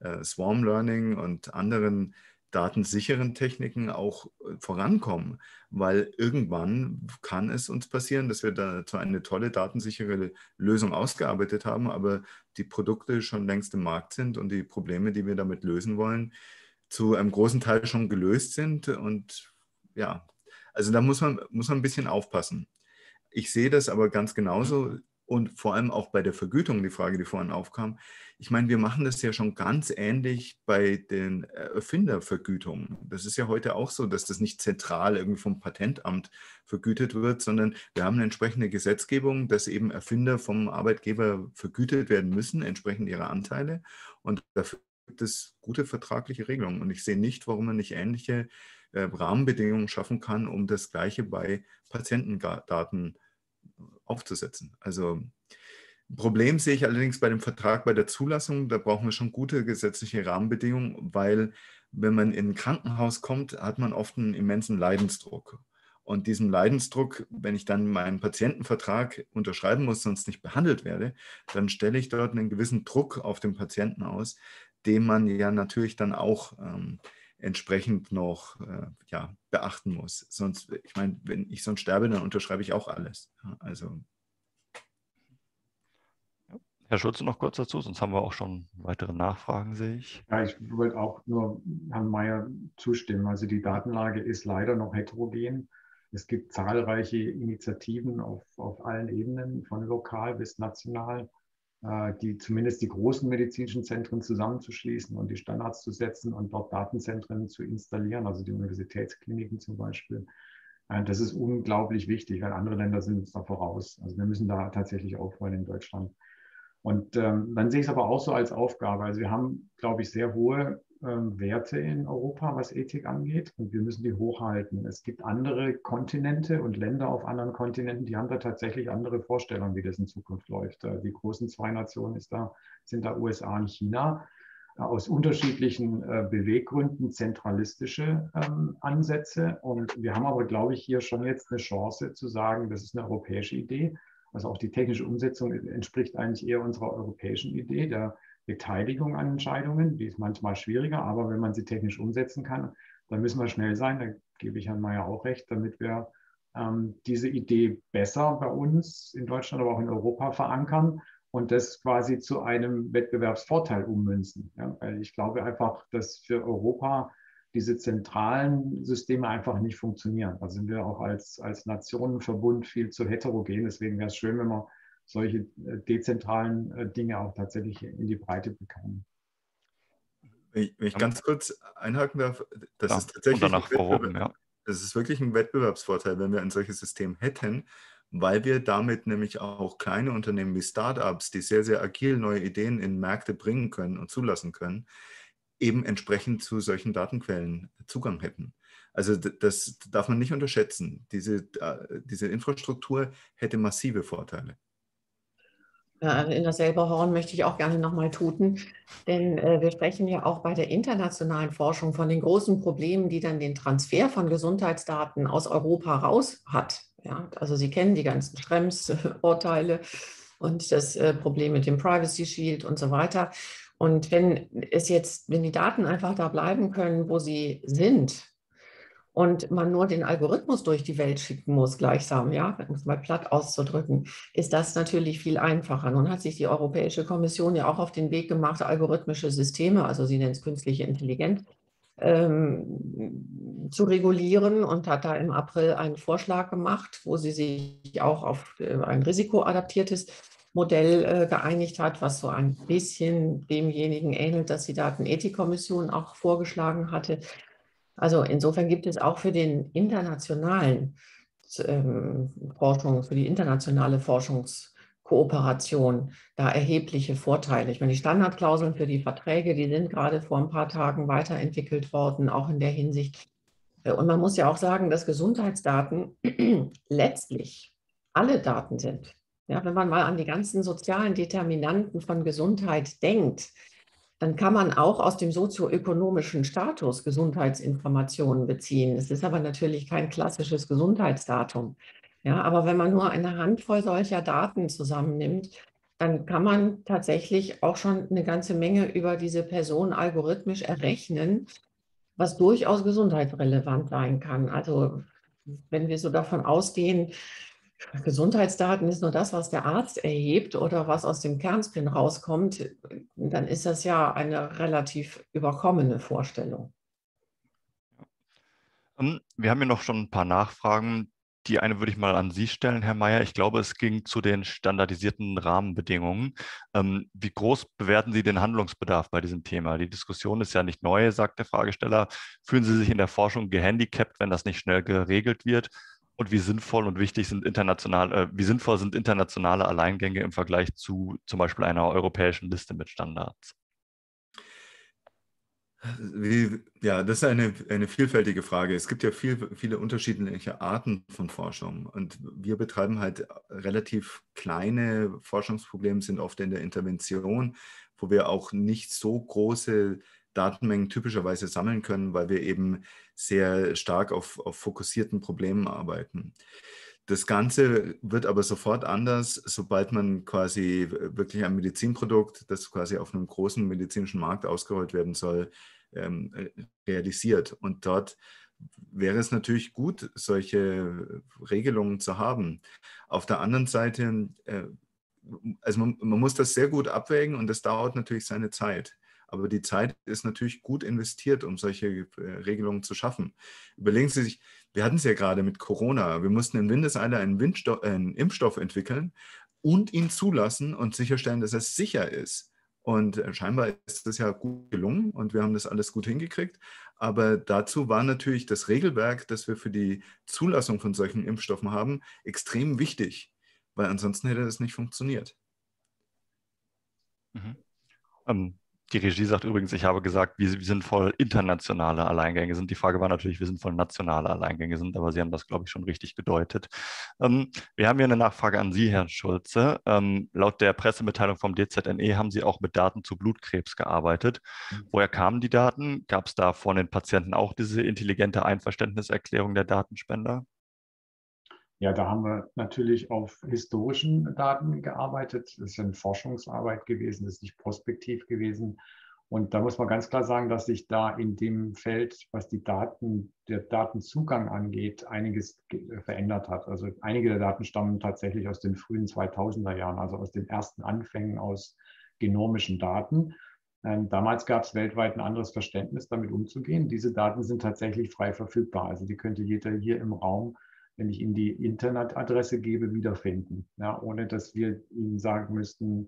Speaker 2: Swarm Learning und anderen datensicheren Techniken auch vorankommen, weil irgendwann kann es uns passieren, dass wir dazu eine tolle datensichere Lösung ausgearbeitet haben, aber die Produkte schon längst im Markt sind und die Probleme, die wir damit lösen wollen, zu einem großen Teil schon gelöst sind. Und ja, also da muss man ein bisschen aufpassen. Ich sehe das aber ganz genauso und vor allem auch bei der Vergütung, die Frage, die vorhin aufkam. Ich meine, wir machen das ja schon ganz ähnlich bei den Erfindervergütungen. Das ist ja heute auch so, dass das nicht zentral irgendwie vom Patentamt vergütet wird, sondern wir haben eine entsprechende Gesetzgebung, dass eben Erfinder vom Arbeitgeber vergütet werden müssen, entsprechend ihrer Anteile. Und dafür gibt es gute vertragliche Regelungen. Und ich sehe nicht, warum man nicht ähnliche Rahmenbedingungen schaffen kann, um das Gleiche bei Patientendaten aufzusetzen. Also ein Problem sehe ich allerdings bei dem Vertrag, bei der Zulassung. Da brauchen wir schon gute gesetzliche Rahmenbedingungen, weil wenn man in ein Krankenhaus kommt, hat man oft einen immensen Leidensdruck. Und diesem Leidensdruck, wenn ich dann meinen Patientenvertrag unterschreiben muss, sonst nicht behandelt werde, dann stelle ich dort einen gewissen Druck auf den Patienten aus, den man ja natürlich dann auch entsprechend noch beachten muss. Sonst, ich meine, wenn ich sonst sterbe, dann unterschreibe ich auch alles. Also.
Speaker 1: Herr Schulze, noch kurz dazu, sonst haben wir auch schon weitere Nachfragen, sehe ich.
Speaker 3: Ja, ich wollte auch nur Herrn Mayer zustimmen. Also die Datenlage ist leider noch heterogen. Es gibt zahlreiche Initiativen auf allen Ebenen, von lokal bis national, die zumindest die großen medizinischen Zentren zusammenzuschließen und die Standards zu setzen und dort Datenzentren zu installieren, also die Universitätskliniken zum Beispiel. Das ist unglaublich wichtig, weil andere Länder sind uns da voraus. Also wir müssen da tatsächlich aufholen in Deutschland. Und dann sehe ich es aber auch so als Aufgabe. Also wir haben, glaube ich, sehr hohe Werte in Europa, was Ethik angeht. Und wir müssen die hochhalten. Es gibt andere Kontinente und Länder auf anderen Kontinenten, die haben da tatsächlich andere Vorstellungen, wie das in Zukunft läuft. Die großen zwei Nationen sind da USA und China. Aus unterschiedlichen Beweggründen zentralistische Ansätze. Und wir haben aber, glaube ich, hier schon jetzt eine Chance zu sagen, das ist eine europäische Idee. Also auch die technische Umsetzung entspricht eigentlich eher unserer europäischen Idee der Beteiligung an Entscheidungen. Die ist manchmal schwieriger, aber wenn man sie technisch umsetzen kann, dann müssen wir schnell sein. Da gebe ich Herrn Mayer auch recht, damit wir diese Idee besser bei uns in Deutschland, aber auch in Europa verankern und das quasi zu einem Wettbewerbsvorteil ummünzen. Ja, weil ich glaube einfach, dass für Europa diese zentralen Systeme einfach nicht funktionieren. Da sind wir auch als Nationenverbund viel zu heterogen. Deswegen wäre es schön, wenn wir solche dezentralen Dinge auch tatsächlich in die Breite bekommen.
Speaker 2: Wenn ich ganz kurz einhaken darf, das ist
Speaker 1: tatsächlich
Speaker 2: das ist wirklich ein Wettbewerbsvorteil, wenn wir ein solches System hätten, weil wir damit nämlich auch kleine Unternehmen wie Startups, die sehr, sehr agil neue Ideen in Märkte bringen können und zulassen können, eben entsprechend zu solchen Datenquellen Zugang hätten. Also das darf man nicht unterschätzen. Diese Infrastruktur hätte massive Vorteile.
Speaker 4: In dasselbe Horn möchte ich auch gerne nochmal tuten, denn wir sprechen ja auch bei der internationalen Forschung von den großen Problemen, die dann den Transfer von Gesundheitsdaten aus Europa raus hat. Ja, also Sie kennen die ganzen Schrems-Urteile und das Problem mit dem Privacy Shield und so weiter. Und wenn die Daten einfach da bleiben können, wo sie sind, und man nur den Algorithmus durch die Welt schicken muss, gleichsam, ja, um es mal platt auszudrücken, ist das natürlich viel einfacher. Nun hat sich die Europäische Kommission ja auch auf den Weg gemacht, algorithmische Systeme, also sie nennt es künstliche Intelligenz, zu regulieren und hat da im April einen Vorschlag gemacht, wo sie sich auch auf ein risikoadaptiertes Modell geeinigt hat, was so ein bisschen demjenigen ähnelt, das die Datenethikkommission auch vorgeschlagen hatte. Also insofern gibt es auch für den internationalen für die internationale Forschungskooperation da erhebliche Vorteile. Ich meine, die Standardklauseln für die Verträge, die sind gerade vor ein paar Tagen weiterentwickelt worden, auch in der Hinsicht. Und man muss ja auch sagen, dass Gesundheitsdaten letztlich alle Daten sind. Ja, wenn man mal an die ganzen sozialen Determinanten von Gesundheit denkt, dann kann man auch aus dem sozioökonomischen Status Gesundheitsinformationen beziehen. Es ist aber natürlich kein klassisches Gesundheitsdatum. Ja, aber wenn man nur eine Handvoll solcher Daten zusammennimmt, dann kann man tatsächlich auch schon eine ganze Menge über diese Person algorithmisch errechnen, was durchaus gesundheitsrelevant sein kann. Also wenn wir so davon ausgehen, Gesundheitsdaten ist nur das, was der Arzt erhebt oder was aus dem Kernspin rauskommt, dann ist das ja eine relativ überkommene Vorstellung.
Speaker 1: Wir haben hier noch schon ein paar Nachfragen. Die eine würde ich mal an Sie stellen, Herr Mayer. Ich glaube, es ging zu den standardisierten Rahmenbedingungen. Wie groß bewerten Sie den Handlungsbedarf bei diesem Thema? Die Diskussion ist ja nicht neu, sagt der Fragesteller. Fühlen Sie sich in der Forschung gehandicapt, wenn das nicht schnell geregelt wird? Und wie sinnvoll und wichtig sind wie sinnvoll sind internationale Alleingänge im Vergleich zu zum Beispiel einer europäischen Liste mit Standards?
Speaker 2: Ja, das ist eine vielfältige Frage. Es gibt ja viele unterschiedliche Arten von Forschung und wir betreiben halt relativ kleine Forschungsprobleme, sind oft in der Intervention, wo wir auch nicht so große Datenmengen typischerweise sammeln können, weil wir eben sehr stark auf fokussierten Problemen arbeiten. Das Ganze wird aber sofort anders, sobald man quasi wirklich ein Medizinprodukt, das quasi auf einem großen medizinischen Markt ausgerollt werden soll, realisiert. Und dort wäre es natürlich gut, solche Regelungen zu haben. Auf der anderen Seite, also man muss das sehr gut abwägen und das dauert natürlich seine Zeit. Aber die Zeit ist natürlich gut investiert, um solche Regelungen zu schaffen. Überlegen Sie sich, wir hatten es ja gerade mit Corona. Wir mussten in Windeseile einen Impfstoff entwickeln und ihn zulassen und sicherstellen, dass er sicher ist. Und scheinbar ist das ja gut gelungen und wir haben das alles gut hingekriegt. Aber dazu war natürlich das Regelwerk, das wir für die Zulassung von solchen Impfstoffen haben, extrem wichtig, weil ansonsten hätte das nicht funktioniert.
Speaker 1: Die Regie sagt übrigens, ich habe gesagt, wie sinnvoll internationale Alleingänge sind. Die Frage war natürlich, wie sinnvoll nationale Alleingänge sind, aber Sie haben das, glaube ich, schon richtig gedeutet. Wir haben hier eine Nachfrage an Sie, Herr Schulze. Laut der Pressemitteilung vom DZNE haben Sie auch mit Daten zu Blutkrebs gearbeitet. Woher kamen die Daten? Gab es da von den Patienten auch diese intelligente Einverständniserklärung der Datenspender?
Speaker 3: Ja, da haben wir natürlich auf historischen Daten gearbeitet. Das ist eine Forschungsarbeit gewesen, das ist nicht prospektiv gewesen. Und da muss man ganz klar sagen, dass sich da in dem Feld, was der Datenzugang angeht, einiges verändert hat. Also einige der Daten stammen tatsächlich aus den frühen 2000er Jahren, also aus den ersten Anfängen aus genomischen Daten. Damals gab es weltweit ein anderes Verständnis, damit umzugehen. Diese Daten sind tatsächlich frei verfügbar. Also die könnte jeder hier im Raum, wenn ich ihm die Internetadresse gebe, wiederfinden, ja, ohne dass wir ihnen sagen müssten,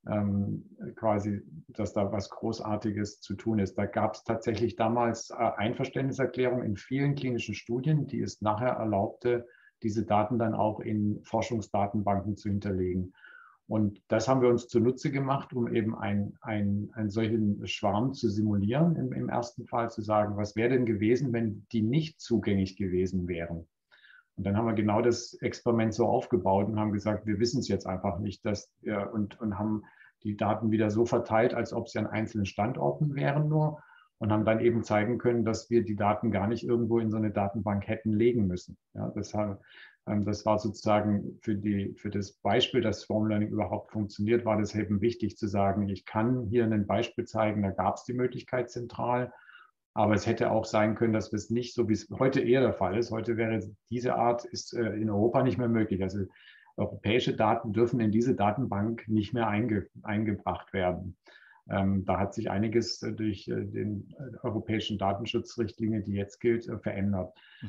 Speaker 3: quasi, dass da was Großartiges zu tun ist. Da gab es tatsächlich damals Einverständniserklärungen in vielen klinischen Studien, die es nachher erlaubte, diese Daten dann auch in Forschungsdatenbanken zu hinterlegen. Und das haben wir uns zunutze gemacht, um eben einen solchen Schwarm zu simulieren, im ersten Fall zu sagen, was wäre denn gewesen, wenn die nicht zugänglich gewesen wären. Und dann haben wir genau das Experiment so aufgebaut und haben gesagt, wir wissen es jetzt einfach nicht, und haben die Daten wieder so verteilt, als ob sie an einzelnen Standorten wären nur, und haben dann eben zeigen können, dass wir die Daten gar nicht irgendwo in so eine Datenbank hätten legen müssen. Ja, das war sozusagen für das Beispiel, dass Swarm Learning überhaupt funktioniert, war das eben wichtig zu sagen, ich kann hier ein Beispiel zeigen, da gab es die Möglichkeit zentral. Aber es hätte auch sein können, dass wir es nicht, so wie es heute eher der Fall ist. Heute wäre diese Art ist in Europa nicht mehr möglich. Also europäische Daten dürfen in diese Datenbank nicht mehr eingebracht werden. Da hat sich einiges durch den europäischen Datenschutzrichtlinie, die jetzt gilt, verändert.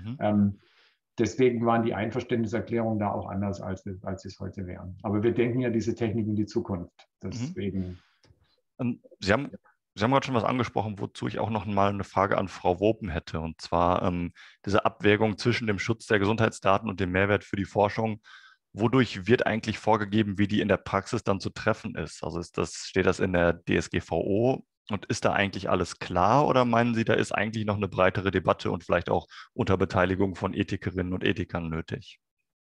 Speaker 3: Deswegen waren die Einverständniserklärungen da auch anders, als sie es heute wären. Aber wir denken ja diese Technik in die Zukunft. Deswegen.
Speaker 1: Sie haben gerade schon was angesprochen, wozu ich auch noch mal eine Frage an Frau Wopen hätte. Und zwar diese Abwägung zwischen dem Schutz der Gesundheitsdaten und dem Mehrwert für die Forschung. Wodurch wird eigentlich vorgegeben, wie die in der Praxis dann zu treffen ist? Also steht das in der DSGVO und ist da eigentlich alles klar? Oder meinen Sie, da ist eigentlich noch eine breitere Debatte und vielleicht auch unter Beteiligung von Ethikerinnen und Ethikern nötig?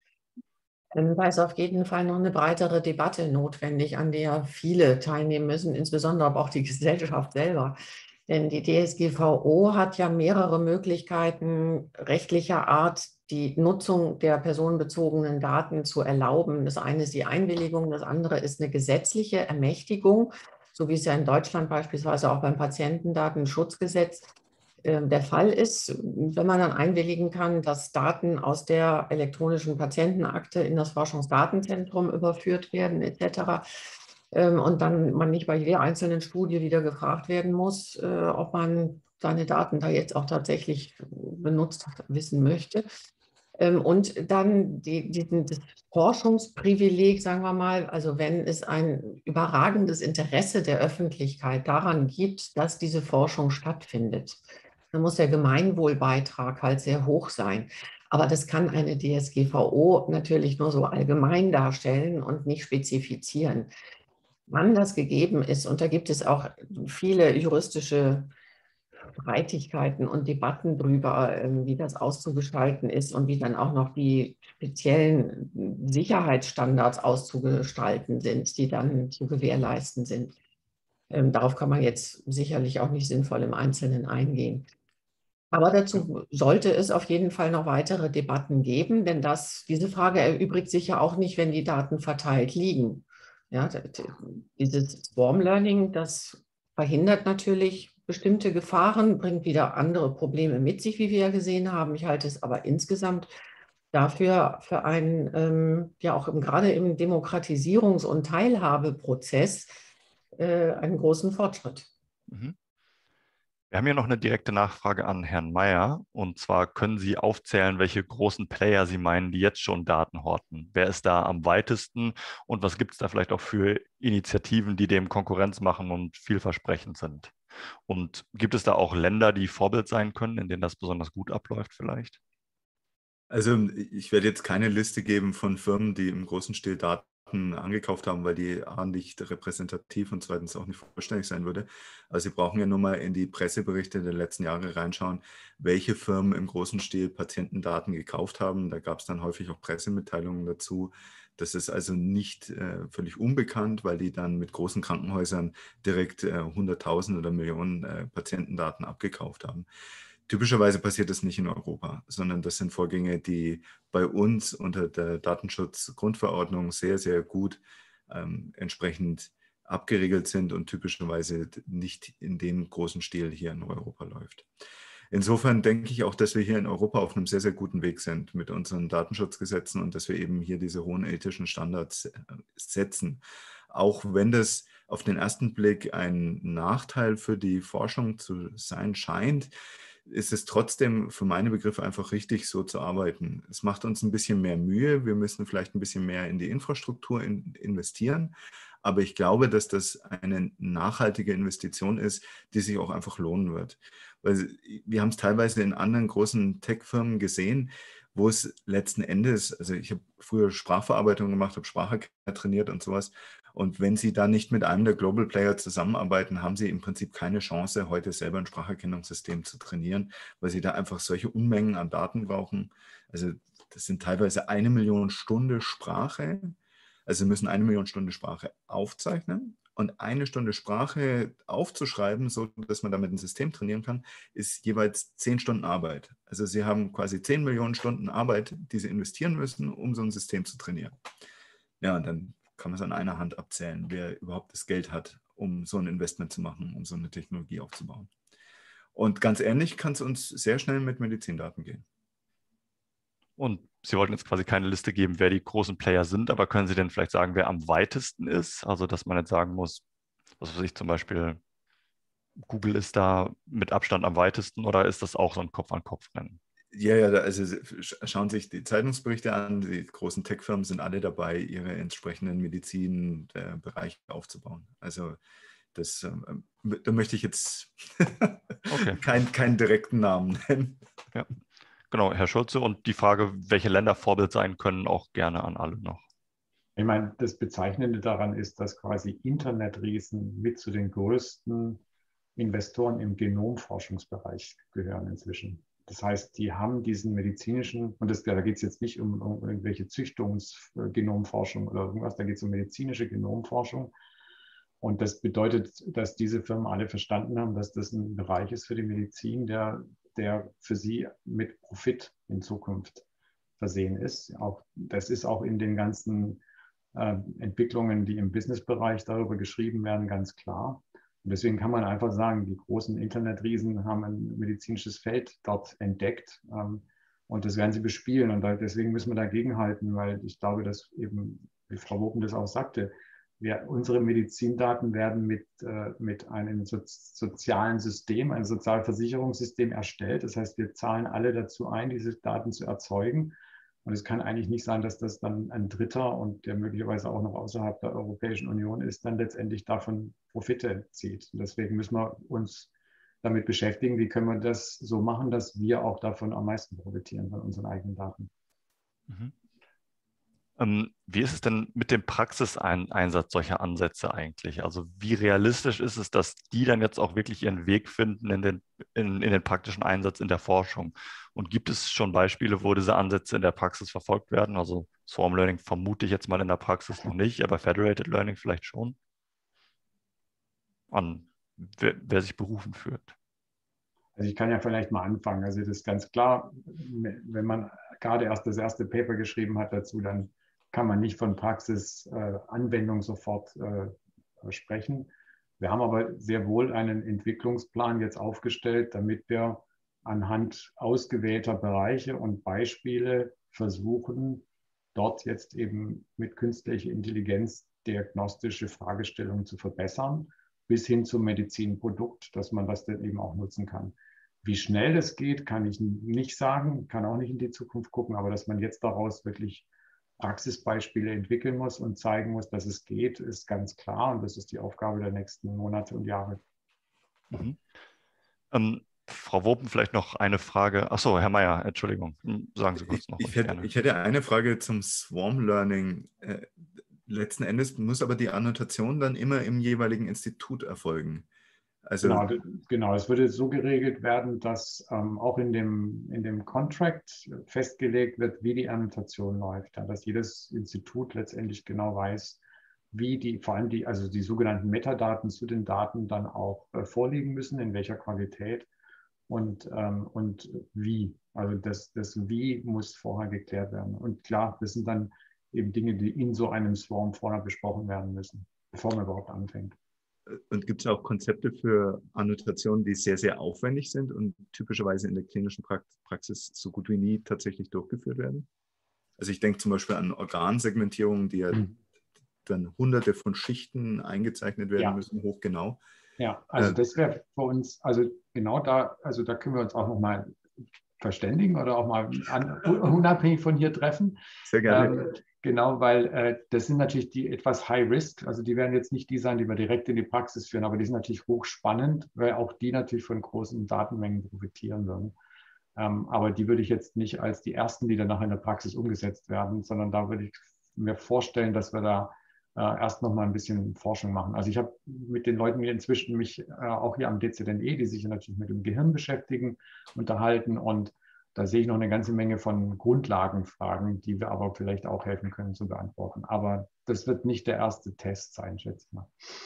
Speaker 4: Da ist auf jeden Fall noch eine breitere Debatte notwendig, an der viele teilnehmen müssen, insbesondere aber auch die Gesellschaft selber. Denn die DSGVO hat ja mehrere Möglichkeiten rechtlicher Art, die Nutzung der personenbezogenen Daten zu erlauben. Das eine ist die Einwilligung, das andere ist eine gesetzliche Ermächtigung, so wie es ja in Deutschland beispielsweise auch beim Patientendatenschutzgesetz der Fall ist, wenn man dann einwilligen kann, dass Daten aus der elektronischen Patientenakte in das Forschungsdatenzentrum überführt werden, etc. Und dann man nicht bei jeder einzelnen Studie wieder gefragt werden muss, ob man seine Daten da jetzt auch tatsächlich benutzt wissen möchte. Und dann das Forschungsprivileg, sagen wir mal, also wenn es ein überragendes Interesse der Öffentlichkeit daran gibt, dass diese Forschung stattfindet, dann muss der Gemeinwohlbeitrag halt sehr hoch sein. Aber das kann eine DSGVO natürlich nur so allgemein darstellen und nicht spezifizieren. Wann das gegeben ist, und da gibt es auch viele juristische Streitigkeiten und Debatten darüber, wie das auszugestalten ist und wie dann auch noch die speziellen Sicherheitsstandards auszugestalten sind, die dann zu gewährleisten sind. Darauf kann man jetzt sicherlich auch nicht sinnvoll im Einzelnen eingehen. Aber dazu sollte es auf jeden Fall noch weitere Debatten geben, denn diese Frage erübrigt sich ja auch nicht, wenn die Daten verteilt liegen. Ja, dieses Swarm Learning, das verhindert natürlich bestimmte Gefahren, bringt wieder andere Probleme mit sich, wie wir ja gesehen haben. Ich halte es aber insgesamt dafür für einen, ja auch gerade im Demokratisierungs- und Teilhabeprozess, einen großen Fortschritt.
Speaker 1: Mhm. Wir haben hier noch eine direkte Nachfrage an Herrn Mayer. Und zwar können Sie aufzählen, welche großen Player Sie meinen, die jetzt schon Daten horten? Wer ist da am weitesten und was gibt es da vielleicht auch für Initiativen, die dem Konkurrenz machen und vielversprechend sind? Und gibt es da auch Länder, die Vorbild sein können, in denen das besonders gut abläuft vielleicht?
Speaker 2: Also ich werde jetzt keine Liste geben von Firmen, die im großen Stil Daten angekauft haben, weil die A nicht repräsentativ und zweitens auch nicht vollständig sein würde. Also Sie brauchen ja nur mal in die Presseberichte der letzten Jahre reinschauen, welche Firmen im großen Stil Patientendaten gekauft haben. Da gab es dann häufig auch Pressemitteilungen dazu. Das ist also nicht völlig unbekannt, weil die dann mit großen Krankenhäusern direkt Hunderttausende oder Millionen Patientendaten abgekauft haben. Typischerweise passiert das nicht in Europa, sondern das sind Vorgänge, die bei uns unter der Datenschutzgrundverordnung sehr, sehr gut entsprechend abgeregelt sind und typischerweise nicht in dem großen Stil hier in Europa läuft. Insofern denke ich auch, dass wir hier in Europa auf einem sehr, sehr guten Weg sind mit unseren Datenschutzgesetzen und dass wir eben hier diese hohen ethischen Standards setzen. Auch wenn das auf den ersten Blick ein Nachteil für die Forschung zu sein scheint, ist es trotzdem für meine Begriffe einfach richtig, so zu arbeiten. Es macht uns ein bisschen mehr Mühe. Wir müssen vielleicht ein bisschen mehr in die Infrastruktur investieren. Aber ich glaube, dass das eine nachhaltige Investition ist, die sich auch einfach lohnen wird. Weil wir haben es teilweise in anderen großen Tech-Firmen gesehen, wo es letzten Endes, also ich habe früher Sprachverarbeitung gemacht, habe Spracherkennung trainiert und sowas. Und wenn Sie da nicht mit einem der Global Player zusammenarbeiten, haben Sie im Prinzip keine Chance, heute selber ein Spracherkennungssystem zu trainieren, weil Sie da einfach solche Unmengen an Daten brauchen. Also das sind teilweise 1 Million Stunde Sprache. Also Sie müssen 1 Million Stunde Sprache aufzeichnen. Und 1 Stunde Sprache aufzuschreiben, so dass man damit ein System trainieren kann, ist jeweils 10 Stunden Arbeit. Also Sie haben quasi 10 Millionen Stunden Arbeit, die Sie investieren müssen, um so ein System zu trainieren. Ja, und dann kann man es an einer Hand abzählen, wer überhaupt das Geld hat, um so ein Investment zu machen, um so eine Technologie aufzubauen. Und ganz ähnlich kann es uns sehr schnell mit Medizindaten gehen.
Speaker 1: Und Sie wollten jetzt quasi keine Liste geben, wer die großen Player sind, aber können Sie denn vielleicht sagen, wer am weitesten ist? Also, dass man jetzt sagen muss, was weiß ich, zum Beispiel, Google ist da mit Abstand am weitesten oder ist das auch so ein Kopf-an-Kopf-Rennen?
Speaker 2: Ja, ja, also schauen Sie sich die Zeitungsberichte an. Die großen Tech-Firmen sind alle dabei, ihre entsprechenden Medizinbereiche aufzubauen. Also da möchte ich jetzt
Speaker 1: Okay.
Speaker 2: keinen direkten Namen nennen.
Speaker 1: Ja, genau, Herr Schulze. Und die Frage, welche Länder Vorbild sein können, auch gerne an alle noch.
Speaker 3: Ich meine, das Bezeichnende daran ist, dass quasi Internetriesen mit zu den größten Investoren im Genomforschungsbereich gehören inzwischen. Das heißt, die haben diesen medizinischen, und da geht es jetzt nicht um irgendwelche Züchtungsgenomforschung oder irgendwas, da geht es um medizinische Genomforschung. Und das bedeutet, dass diese Firmen alle verstanden haben, dass das ein Bereich ist für die Medizin, der für sie mit Profit in Zukunft versehen ist. Auch, das ist auch in den ganzen Entwicklungen, die im Businessbereich darüber geschrieben werden, ganz klar. Und deswegen kann man einfach sagen, die großen Internetriesen haben ein medizinisches Feld dort entdeckt und das werden sie bespielen. Und deswegen müssen wir dagegenhalten, weil ich glaube, dass eben, wie Frau Wopen das auch sagte, unsere Medizindaten werden mit einem sozialen System, einem Sozialversicherungssystem erstellt. Das heißt, wir zahlen alle dazu ein, diese Daten zu erzeugen. Und es kann eigentlich nicht sein, dass das dann ein Dritter und der möglicherweise auch noch außerhalb der Europäischen Union ist, dann letztendlich davon Profite zieht. Und deswegen müssen wir uns damit beschäftigen, wie können wir das so machen, dass wir auch davon am meisten profitieren von unseren eigenen Daten.
Speaker 1: Mhm. Wie ist es denn mit dem Praxiseinsatz solcher Ansätze eigentlich? Also wie realistisch ist es, dass die dann jetzt auch wirklich ihren Weg finden in den praktischen Einsatz in der Forschung? Und gibt es schon Beispiele, wo diese Ansätze in der Praxis verfolgt werden? Also Swarm Learning vermute ich jetzt mal in der Praxis noch nicht, aber Federated Learning vielleicht schon. An wer sich berufen fühlt.
Speaker 3: Also ich kann ja vielleicht mal anfangen. Also das ist ganz klar, wenn man gerade erst das erste Paper geschrieben hat dazu, dann kann man nicht von Praxisanwendung sofort sprechen. Wir haben aber sehr wohl einen Entwicklungsplan jetzt aufgestellt, damit wir anhand ausgewählter Bereiche und Beispiele versuchen, dort jetzt eben mit künstlicher Intelligenz diagnostische Fragestellungen zu verbessern, bis hin zum Medizinprodukt, dass man das dann eben auch nutzen kann. Wie schnell das geht, kann ich nicht sagen, kann auch nicht in die Zukunft gucken, aber dass man jetzt daraus wirklich Praxisbeispiele entwickeln muss und zeigen muss, dass es geht, ist ganz klar und das ist die Aufgabe der nächsten Monate und Jahre.
Speaker 1: Mhm. Frau Wopen, vielleicht noch eine Frage. Achso, Herr Mayer, Entschuldigung, sagen Sie kurz noch.
Speaker 2: Ich hätte eine Frage zum Swarm Learning. Letzten Endes muss aber die Annotation dann immer im jeweiligen Institut erfolgen. Also
Speaker 3: Genau, es würde so geregelt werden, dass auch in dem Contract festgelegt wird, wie die Annotation läuft. Ja, dass jedes Institut letztendlich genau weiß, wie vor allem also die sogenannten Metadaten zu den Daten dann auch vorliegen müssen, in welcher Qualität und wie. Also das Wie muss vorher geklärt werden. Und klar, das sind dann eben Dinge, die in so einem Swarm vorher besprochen werden müssen, bevor man überhaupt anfängt.
Speaker 2: Und gibt es auch Konzepte für Annotationen, die sehr, sehr aufwendig sind und typischerweise in der klinischen Praxis so gut wie nie tatsächlich durchgeführt werden? Also ich denke zum Beispiel an Organsegmentierungen, die ja dann hunderte von Schichten eingezeichnet werden müssen, hochgenau.
Speaker 3: Ja, also das wäre für uns, also genau da, also da können wir uns auch nochmal verständigen oder auch mal unabhängig von hier treffen.
Speaker 2: Sehr gerne.
Speaker 3: Genau, weil das sind natürlich die etwas High Risk, also die werden jetzt nicht die sein, die wir direkt in die Praxis führen, aber die sind natürlich hochspannend, weil auch die natürlich von großen Datenmengen profitieren würden. Aber die würde ich jetzt nicht als die ersten, die dann nachher in der Praxis umgesetzt werden, sondern da würde ich mir vorstellen, dass wir da erst noch mal ein bisschen Forschung machen. Also ich habe mit den Leuten hier inzwischen mich auch hier am DZNE, die sich natürlich mit dem Gehirn beschäftigen, unterhalten und da sehe ich noch eine ganze Menge von Grundlagenfragen, die wir aber vielleicht auch helfen können zu beantworten. Aber das wird nicht der erste Test sein, schätze ich mal.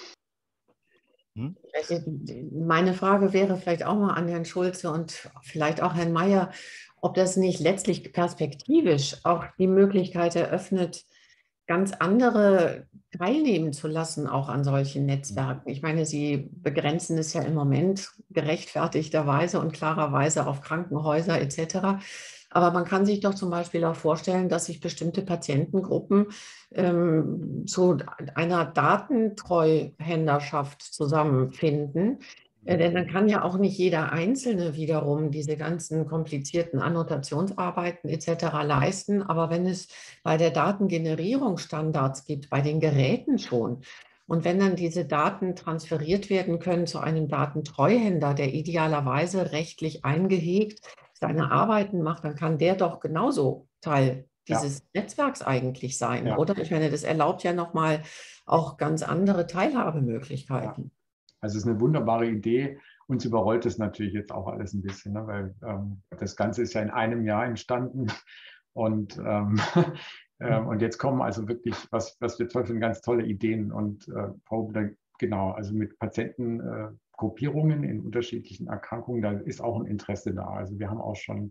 Speaker 4: Meine Frage wäre vielleicht auch mal an Herrn Schulze und vielleicht auch Herrn Mayer, ob das nicht letztlich perspektivisch auch die Möglichkeit eröffnet, ganz andere teilnehmen zu lassen, auch an solchen Netzwerken. Ich meine, Sie begrenzen es ja im Moment gerechtfertigterweise und klarerweise auf Krankenhäuser etc. Aber man kann sich doch zum Beispiel auch vorstellen, dass sich bestimmte Patientengruppen zu einer Datentreuhänderschaft zusammenfinden. Denn dann kann ja auch nicht jeder Einzelne wiederum diese ganzen komplizierten Annotationsarbeiten etc. leisten. Aber wenn es bei der Datengenerierung Standards gibt, bei den Geräten schon, und wenn dann diese Daten transferiert werden können zu einem Datentreuhänder, der idealerweise rechtlich eingehegt seine Arbeiten macht, dann kann der doch genauso Teil dieses Netzwerks eigentlich sein, oder? Ich meine, das erlaubt ja nochmal auch ganz andere Teilhabemöglichkeiten.
Speaker 3: Ja. Also es ist eine wunderbare Idee. Uns überrollt es natürlich jetzt auch alles ein bisschen, ne? Weil das Ganze ist ja in einem Jahr entstanden und jetzt kommen also wirklich, was wir toll finden, ganz tolle Ideen und genau, also mit Patientengruppierungen in unterschiedlichen Erkrankungen, da ist auch ein Interesse da. Also wir haben auch schon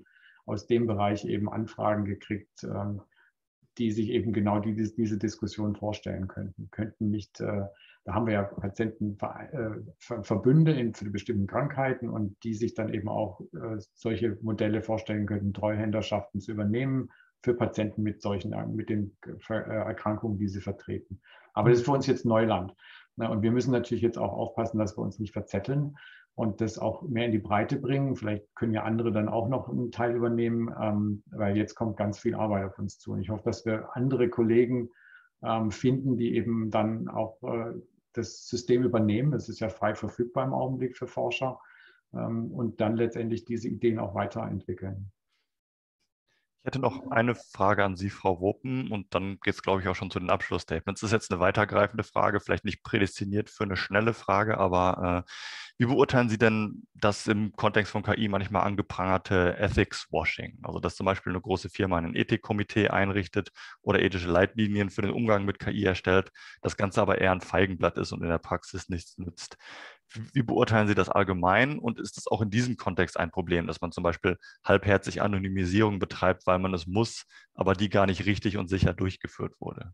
Speaker 3: aus dem Bereich eben Anfragen gekriegt, die sich eben genau diese Diskussion vorstellen könnten nicht, da haben wir ja Patientenverbünde für die bestimmten Krankheiten und die sich dann eben auch solche Modelle vorstellen könnten, Treuhänderschaften zu übernehmen für Patienten mit den Erkrankungen, die sie vertreten. Aber das ist für uns jetzt Neuland. Und wir müssen natürlich jetzt auch aufpassen, dass wir uns nicht verzetteln und das auch mehr in die Breite bringen. Vielleicht können ja andere dann auch noch einen Teil übernehmen, weil jetzt kommt ganz viel Arbeit auf uns zu. Und ich hoffe, dass wir andere Kollegen finden, die eben dann auch das System übernehmen. Es ist ja frei verfügbar im Augenblick für Forscher und dann letztendlich diese Ideen auch weiterentwickeln.
Speaker 1: Ich hätte noch eine Frage an Sie, Frau Wopen, und dann geht es, glaube ich, auch schon zu den Abschlussstatements. Das ist jetzt eine weitergreifende Frage, vielleicht nicht prädestiniert für eine schnelle Frage, aber wie beurteilen Sie denn das im Kontext von KI manchmal angeprangerte Ethics-Washing? Also, dass zum Beispiel eine große Firma ein Ethikkomitee einrichtet oder ethische Leitlinien für den Umgang mit KI erstellt, das Ganze aber eher ein Feigenblatt ist und in der Praxis nichts nützt. Wie beurteilen Sie das allgemein und ist das auch in diesem Kontext ein Problem, dass man zum Beispiel halbherzig Anonymisierung betreibt, weil man es muss, aber die gar nicht richtig und sicher durchgeführt wurde?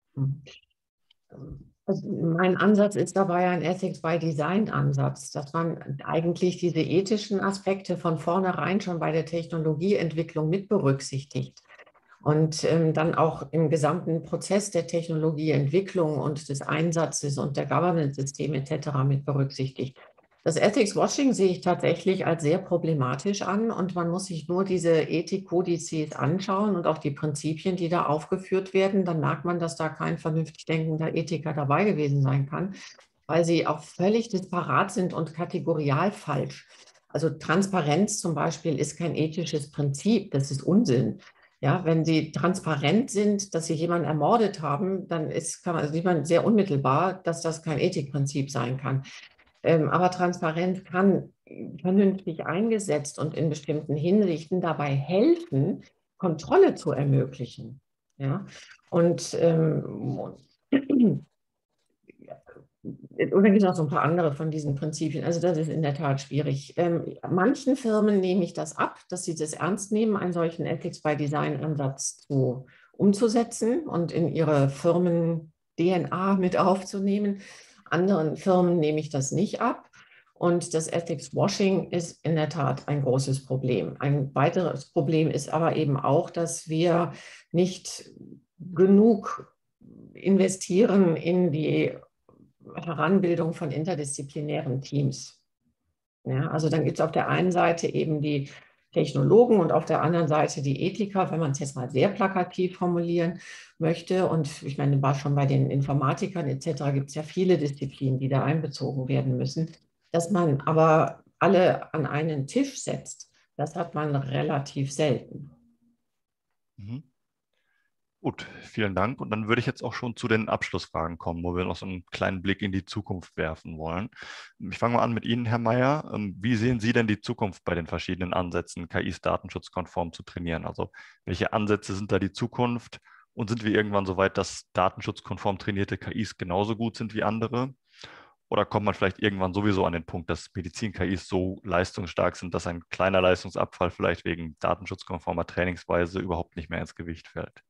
Speaker 4: Also mein Ansatz ist dabei ein Ethics by Design Ansatz, dass man eigentlich diese ethischen Aspekte von vornherein schon bei der Technologieentwicklung mit berücksichtigt. Und dann auch im gesamten Prozess der Technologieentwicklung und des Einsatzes und der Governance-Systeme etc. mit berücksichtigt. Das Ethics-Washing sehe ich tatsächlich als sehr problematisch an und man muss sich nur diese Ethik-Kodizes anschauen und auch die Prinzipien, die da aufgeführt werden. Dann merkt man, dass da kein vernünftig denkender Ethiker dabei gewesen sein kann, weil sie auch völlig disparat sind und kategorial falsch. Also Transparenz zum Beispiel ist kein ethisches Prinzip, das ist Unsinn. Ja, wenn Sie transparent sind, dass Sie jemanden ermordet haben, dann sieht man sehr unmittelbar, dass das kein Ethikprinzip sein kann. Aber Transparenz kann vernünftig eingesetzt und in bestimmten Hinsichten dabei helfen, Kontrolle zu ermöglichen. Ja? Und oder gibt es noch so ein paar andere von diesen Prinzipien? Also das ist in der Tat schwierig. Manchen Firmen nehme ich das ab, dass sie das ernst nehmen, einen solchen Ethics-by-Design-Ansatz umzusetzen und in ihre Firmen-DNA mit aufzunehmen. Anderen Firmen nehme ich das nicht ab. Und das Ethics-Washing ist in der Tat ein großes Problem. Ein weiteres Problem ist aber eben auch, dass wir nicht genug investieren in die Heranbildung von interdisziplinären Teams. Ja, also dann gibt es auf der einen Seite eben die Technologen und auf der anderen Seite die Ethiker, wenn man es jetzt mal sehr plakativ formulieren möchte. Und ich meine, war schon bei den Informatikern etc. gibt es ja viele Disziplinen, die da einbezogen werden müssen. Dass man aber alle an einen Tisch setzt, das hat man relativ selten.
Speaker 1: Mhm. Gut, vielen Dank. Und dann würde ich jetzt auch schon zu den Abschlussfragen kommen, wo wir noch so einen kleinen Blick in die Zukunft werfen wollen. Ich fange mal an mit Ihnen, Herr Mayer. Wie sehen Sie denn die Zukunft bei den verschiedenen Ansätzen, KIs datenschutzkonform zu trainieren? Also welche Ansätze sind da die Zukunft? Und sind wir irgendwann so weit, dass datenschutzkonform trainierte KIs genauso gut sind wie andere? Oder kommt man vielleicht irgendwann sowieso an den Punkt, dass Medizin-KIs so leistungsstark sind, dass ein kleiner Leistungsabfall vielleicht wegen datenschutzkonformer Trainingsweise überhaupt nicht mehr ins Gewicht fällt?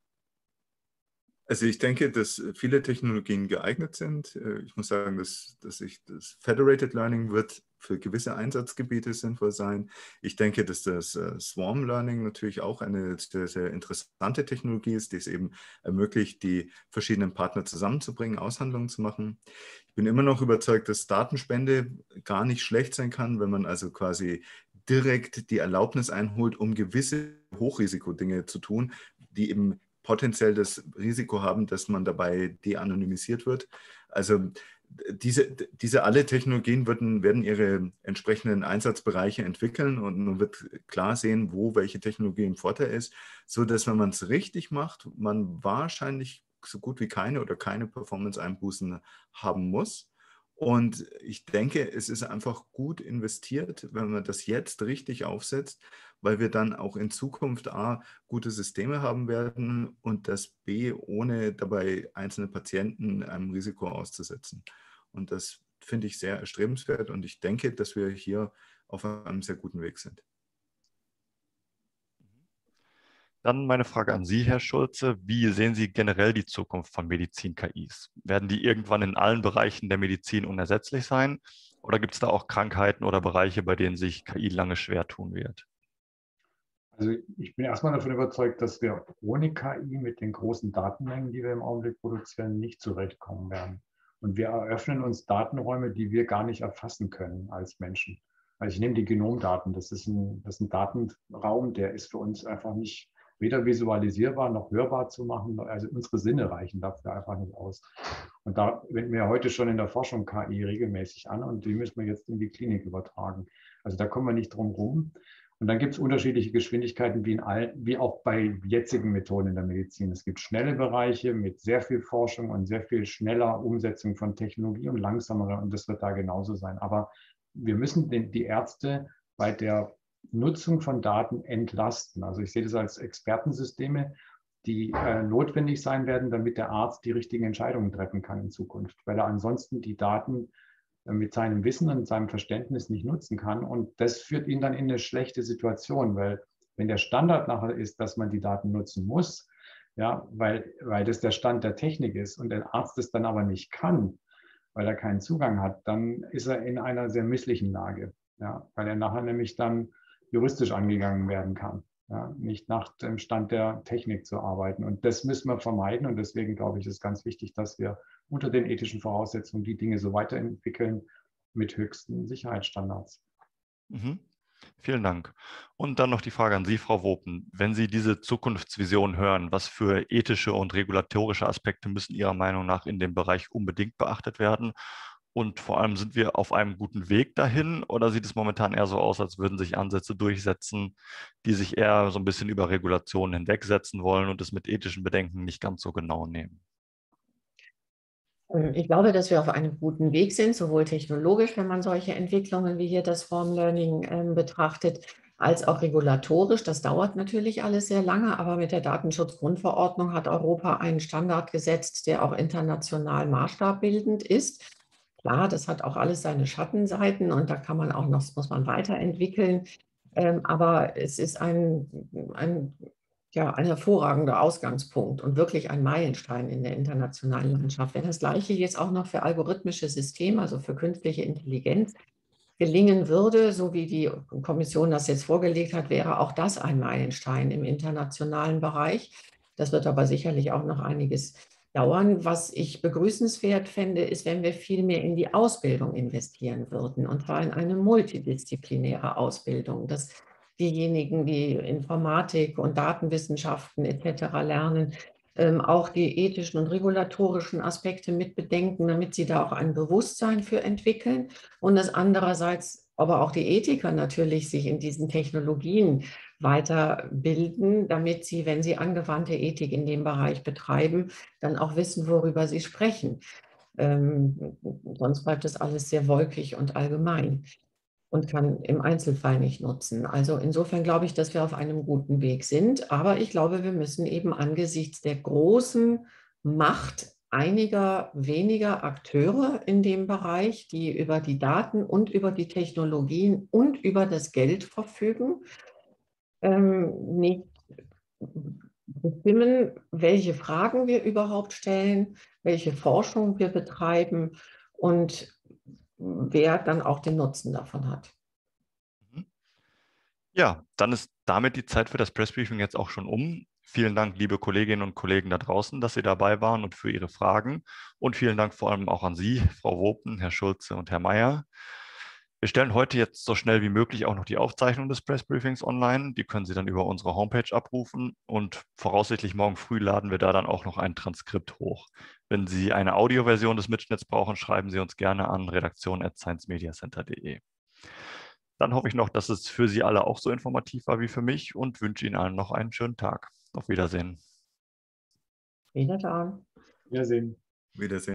Speaker 2: Also ich denke, dass viele Technologien geeignet sind. Ich muss sagen, dass das Federated Learning wird für gewisse Einsatzgebiete sinnvoll sein. Ich denke, dass das Swarm Learning natürlich auch eine sehr, sehr interessante Technologie ist, die es eben ermöglicht, die verschiedenen Partner zusammenzubringen, Aushandlungen zu machen. Ich bin immer noch überzeugt, dass Datenspende gar nicht schlecht sein kann, wenn man also quasi direkt die Erlaubnis einholt, um gewisse Hochrisikodinge zu tun, die eben potenziell das Risiko haben, dass man dabei de-anonymisiert wird. Also diese alle Technologien werden ihre entsprechenden Einsatzbereiche entwickeln und man wird klar sehen, wo welche Technologie im Vorteil ist, sodass, wenn man es richtig macht, man wahrscheinlich so gut wie keine oder keine Performance-Einbußen haben muss. Und ich denke, es ist einfach gut investiert, wenn man das jetzt richtig aufsetzt, weil wir dann auch in Zukunft A, gute Systeme haben werden und das B, ohne dabei einzelne Patienten einem Risiko auszusetzen. Und das finde ich sehr erstrebenswert und ich denke, dass wir hier auf einem sehr guten Weg sind.
Speaker 1: Dann meine Frage an Sie, Herr Schulze. Wie sehen Sie generell die Zukunft von Medizin-KIs? Werden die irgendwann in allen Bereichen der Medizin unersetzlich sein? Oder gibt es da auch Krankheiten oder Bereiche, bei denen sich KI lange schwer tun wird?
Speaker 3: Also ich bin erstmal davon überzeugt, dass wir ohne KI mit den großen Datenmengen, die wir im Augenblick produzieren, nicht zurechtkommen werden. Und wir eröffnen uns Datenräume, die wir gar nicht erfassen können als Menschen. Also ich nehme die Genomdaten, das ist ein Datenraum, der ist für uns einfach nicht weder visualisierbar noch hörbar zu machen. Also unsere Sinne reichen dafür einfach nicht aus. Und da wenden wir heute schon in der Forschung KI regelmäßig an und die müssen wir jetzt in die Klinik übertragen. Also da kommen wir nicht drum rum. Und dann gibt es unterschiedliche Geschwindigkeiten, wie auch bei jetzigen Methoden in der Medizin. Es gibt schnelle Bereiche mit sehr viel Forschung und sehr viel schneller Umsetzung von Technologie und langsamere. Und das wird da genauso sein. Aber wir müssen die Ärzte bei der Nutzung von Daten entlasten. Also ich sehe das als Expertensysteme, die notwendig sein werden, damit der Arzt die richtigen Entscheidungen treffen kann in Zukunft, weil er ansonsten die Daten mit seinem Wissen und seinem Verständnis nicht nutzen kann. Und das führt ihn dann in eine schlechte Situation, weil wenn der Standard nachher ist, dass man die Daten nutzen muss, ja, weil das der Stand der Technik ist und der Arzt es dann aber nicht kann, weil er keinen Zugang hat, dann ist er in einer sehr misslichen Lage, ja, weil er nachher nämlich dann juristisch angegangen werden kann. Ja, nicht nach dem Stand der Technik zu arbeiten. Und das müssen wir vermeiden. Und deswegen glaube ich, ist ganz wichtig, dass wir unter den ethischen Voraussetzungen die Dinge so weiterentwickeln mit höchsten Sicherheitsstandards.
Speaker 1: Mhm. Vielen Dank. Und dann noch die Frage an Sie, Frau Wopen. Wenn Sie diese Zukunftsvision hören, was für ethische und regulatorische Aspekte müssen Ihrer Meinung nach in dem Bereich unbedingt beachtet werden? Und vor allem, sind wir auf einem guten Weg dahin oder sieht es momentan eher so aus, als würden sich Ansätze durchsetzen, die sich eher so ein bisschen über Regulationen hinwegsetzen wollen und es mit ethischen Bedenken nicht ganz so genau nehmen?
Speaker 4: Ich glaube, dass wir auf einem guten Weg sind, sowohl technologisch, wenn man solche Entwicklungen wie hier das Swarm Learning betrachtet, als auch regulatorisch. Das dauert natürlich alles sehr lange, aber mit der Datenschutzgrundverordnung hat Europa einen Standard gesetzt, der auch international maßstabbildend ist. Klar, das hat auch alles seine Schattenseiten und da kann man auch noch, muss man weiterentwickeln. Aber es ist ein hervorragender Ausgangspunkt und wirklich ein Meilenstein in der internationalen Landschaft. Wenn das Gleiche jetzt auch noch für algorithmische Systeme, also für künstliche Intelligenz, gelingen würde, so wie die Kommission das jetzt vorgelegt hat, wäre auch das ein Meilenstein im internationalen Bereich. Das wird aber sicherlich auch noch einiges dauern. Was ich begrüßenswert fände, ist, wenn wir viel mehr in die Ausbildung investieren würden, und zwar in eine multidisziplinäre Ausbildung, dass diejenigen, die Informatik und Datenwissenschaften etc. lernen, auch die ethischen und regulatorischen Aspekte mit bedenken, damit sie da auch ein Bewusstsein für entwickeln. Und dass andererseits aber auch die Ethiker natürlich sich in diesen Technologien weiterbilden, damit sie, wenn sie angewandte Ethik in dem Bereich betreiben, dann auch wissen, worüber sie sprechen. Sonst bleibt das alles sehr wolkig und allgemein und kann im Einzelfall nicht nutzen. Also insofern glaube ich, dass wir auf einem guten Weg sind. Aber ich glaube, wir müssen eben angesichts der großen Macht einiger weniger Akteure in dem Bereich, die über die Daten und über die Technologien und über das Geld verfügen, nicht bestimmen, welche Fragen wir überhaupt stellen, welche Forschung wir betreiben und wer dann auch den Nutzen davon hat.
Speaker 1: Ja, dann ist damit die Zeit für das Pressbriefing jetzt auch schon um. Vielen Dank, liebe Kolleginnen und Kollegen da draußen, dass Sie dabei waren und für Ihre Fragen. Und vielen Dank vor allem auch an Sie, Frau Wopen, Herr Schulze und Herr Mayer. Wir stellen heute jetzt so schnell wie möglich auch noch die Aufzeichnung des Pressbriefings online. Die können Sie dann über unsere Homepage abrufen und voraussichtlich morgen früh laden wir da dann auch noch ein Transkript hoch. Wenn Sie eine Audioversion des Mitschnitts brauchen, schreiben Sie uns gerne an redaktion@sciencemediacenter.de. Dann hoffe ich noch, dass es für Sie alle auch so informativ war wie für mich und wünsche Ihnen allen noch einen schönen Tag. Auf Wiedersehen.
Speaker 4: Wiedersehen.
Speaker 3: Wiedersehen.
Speaker 2: Wiedersehen.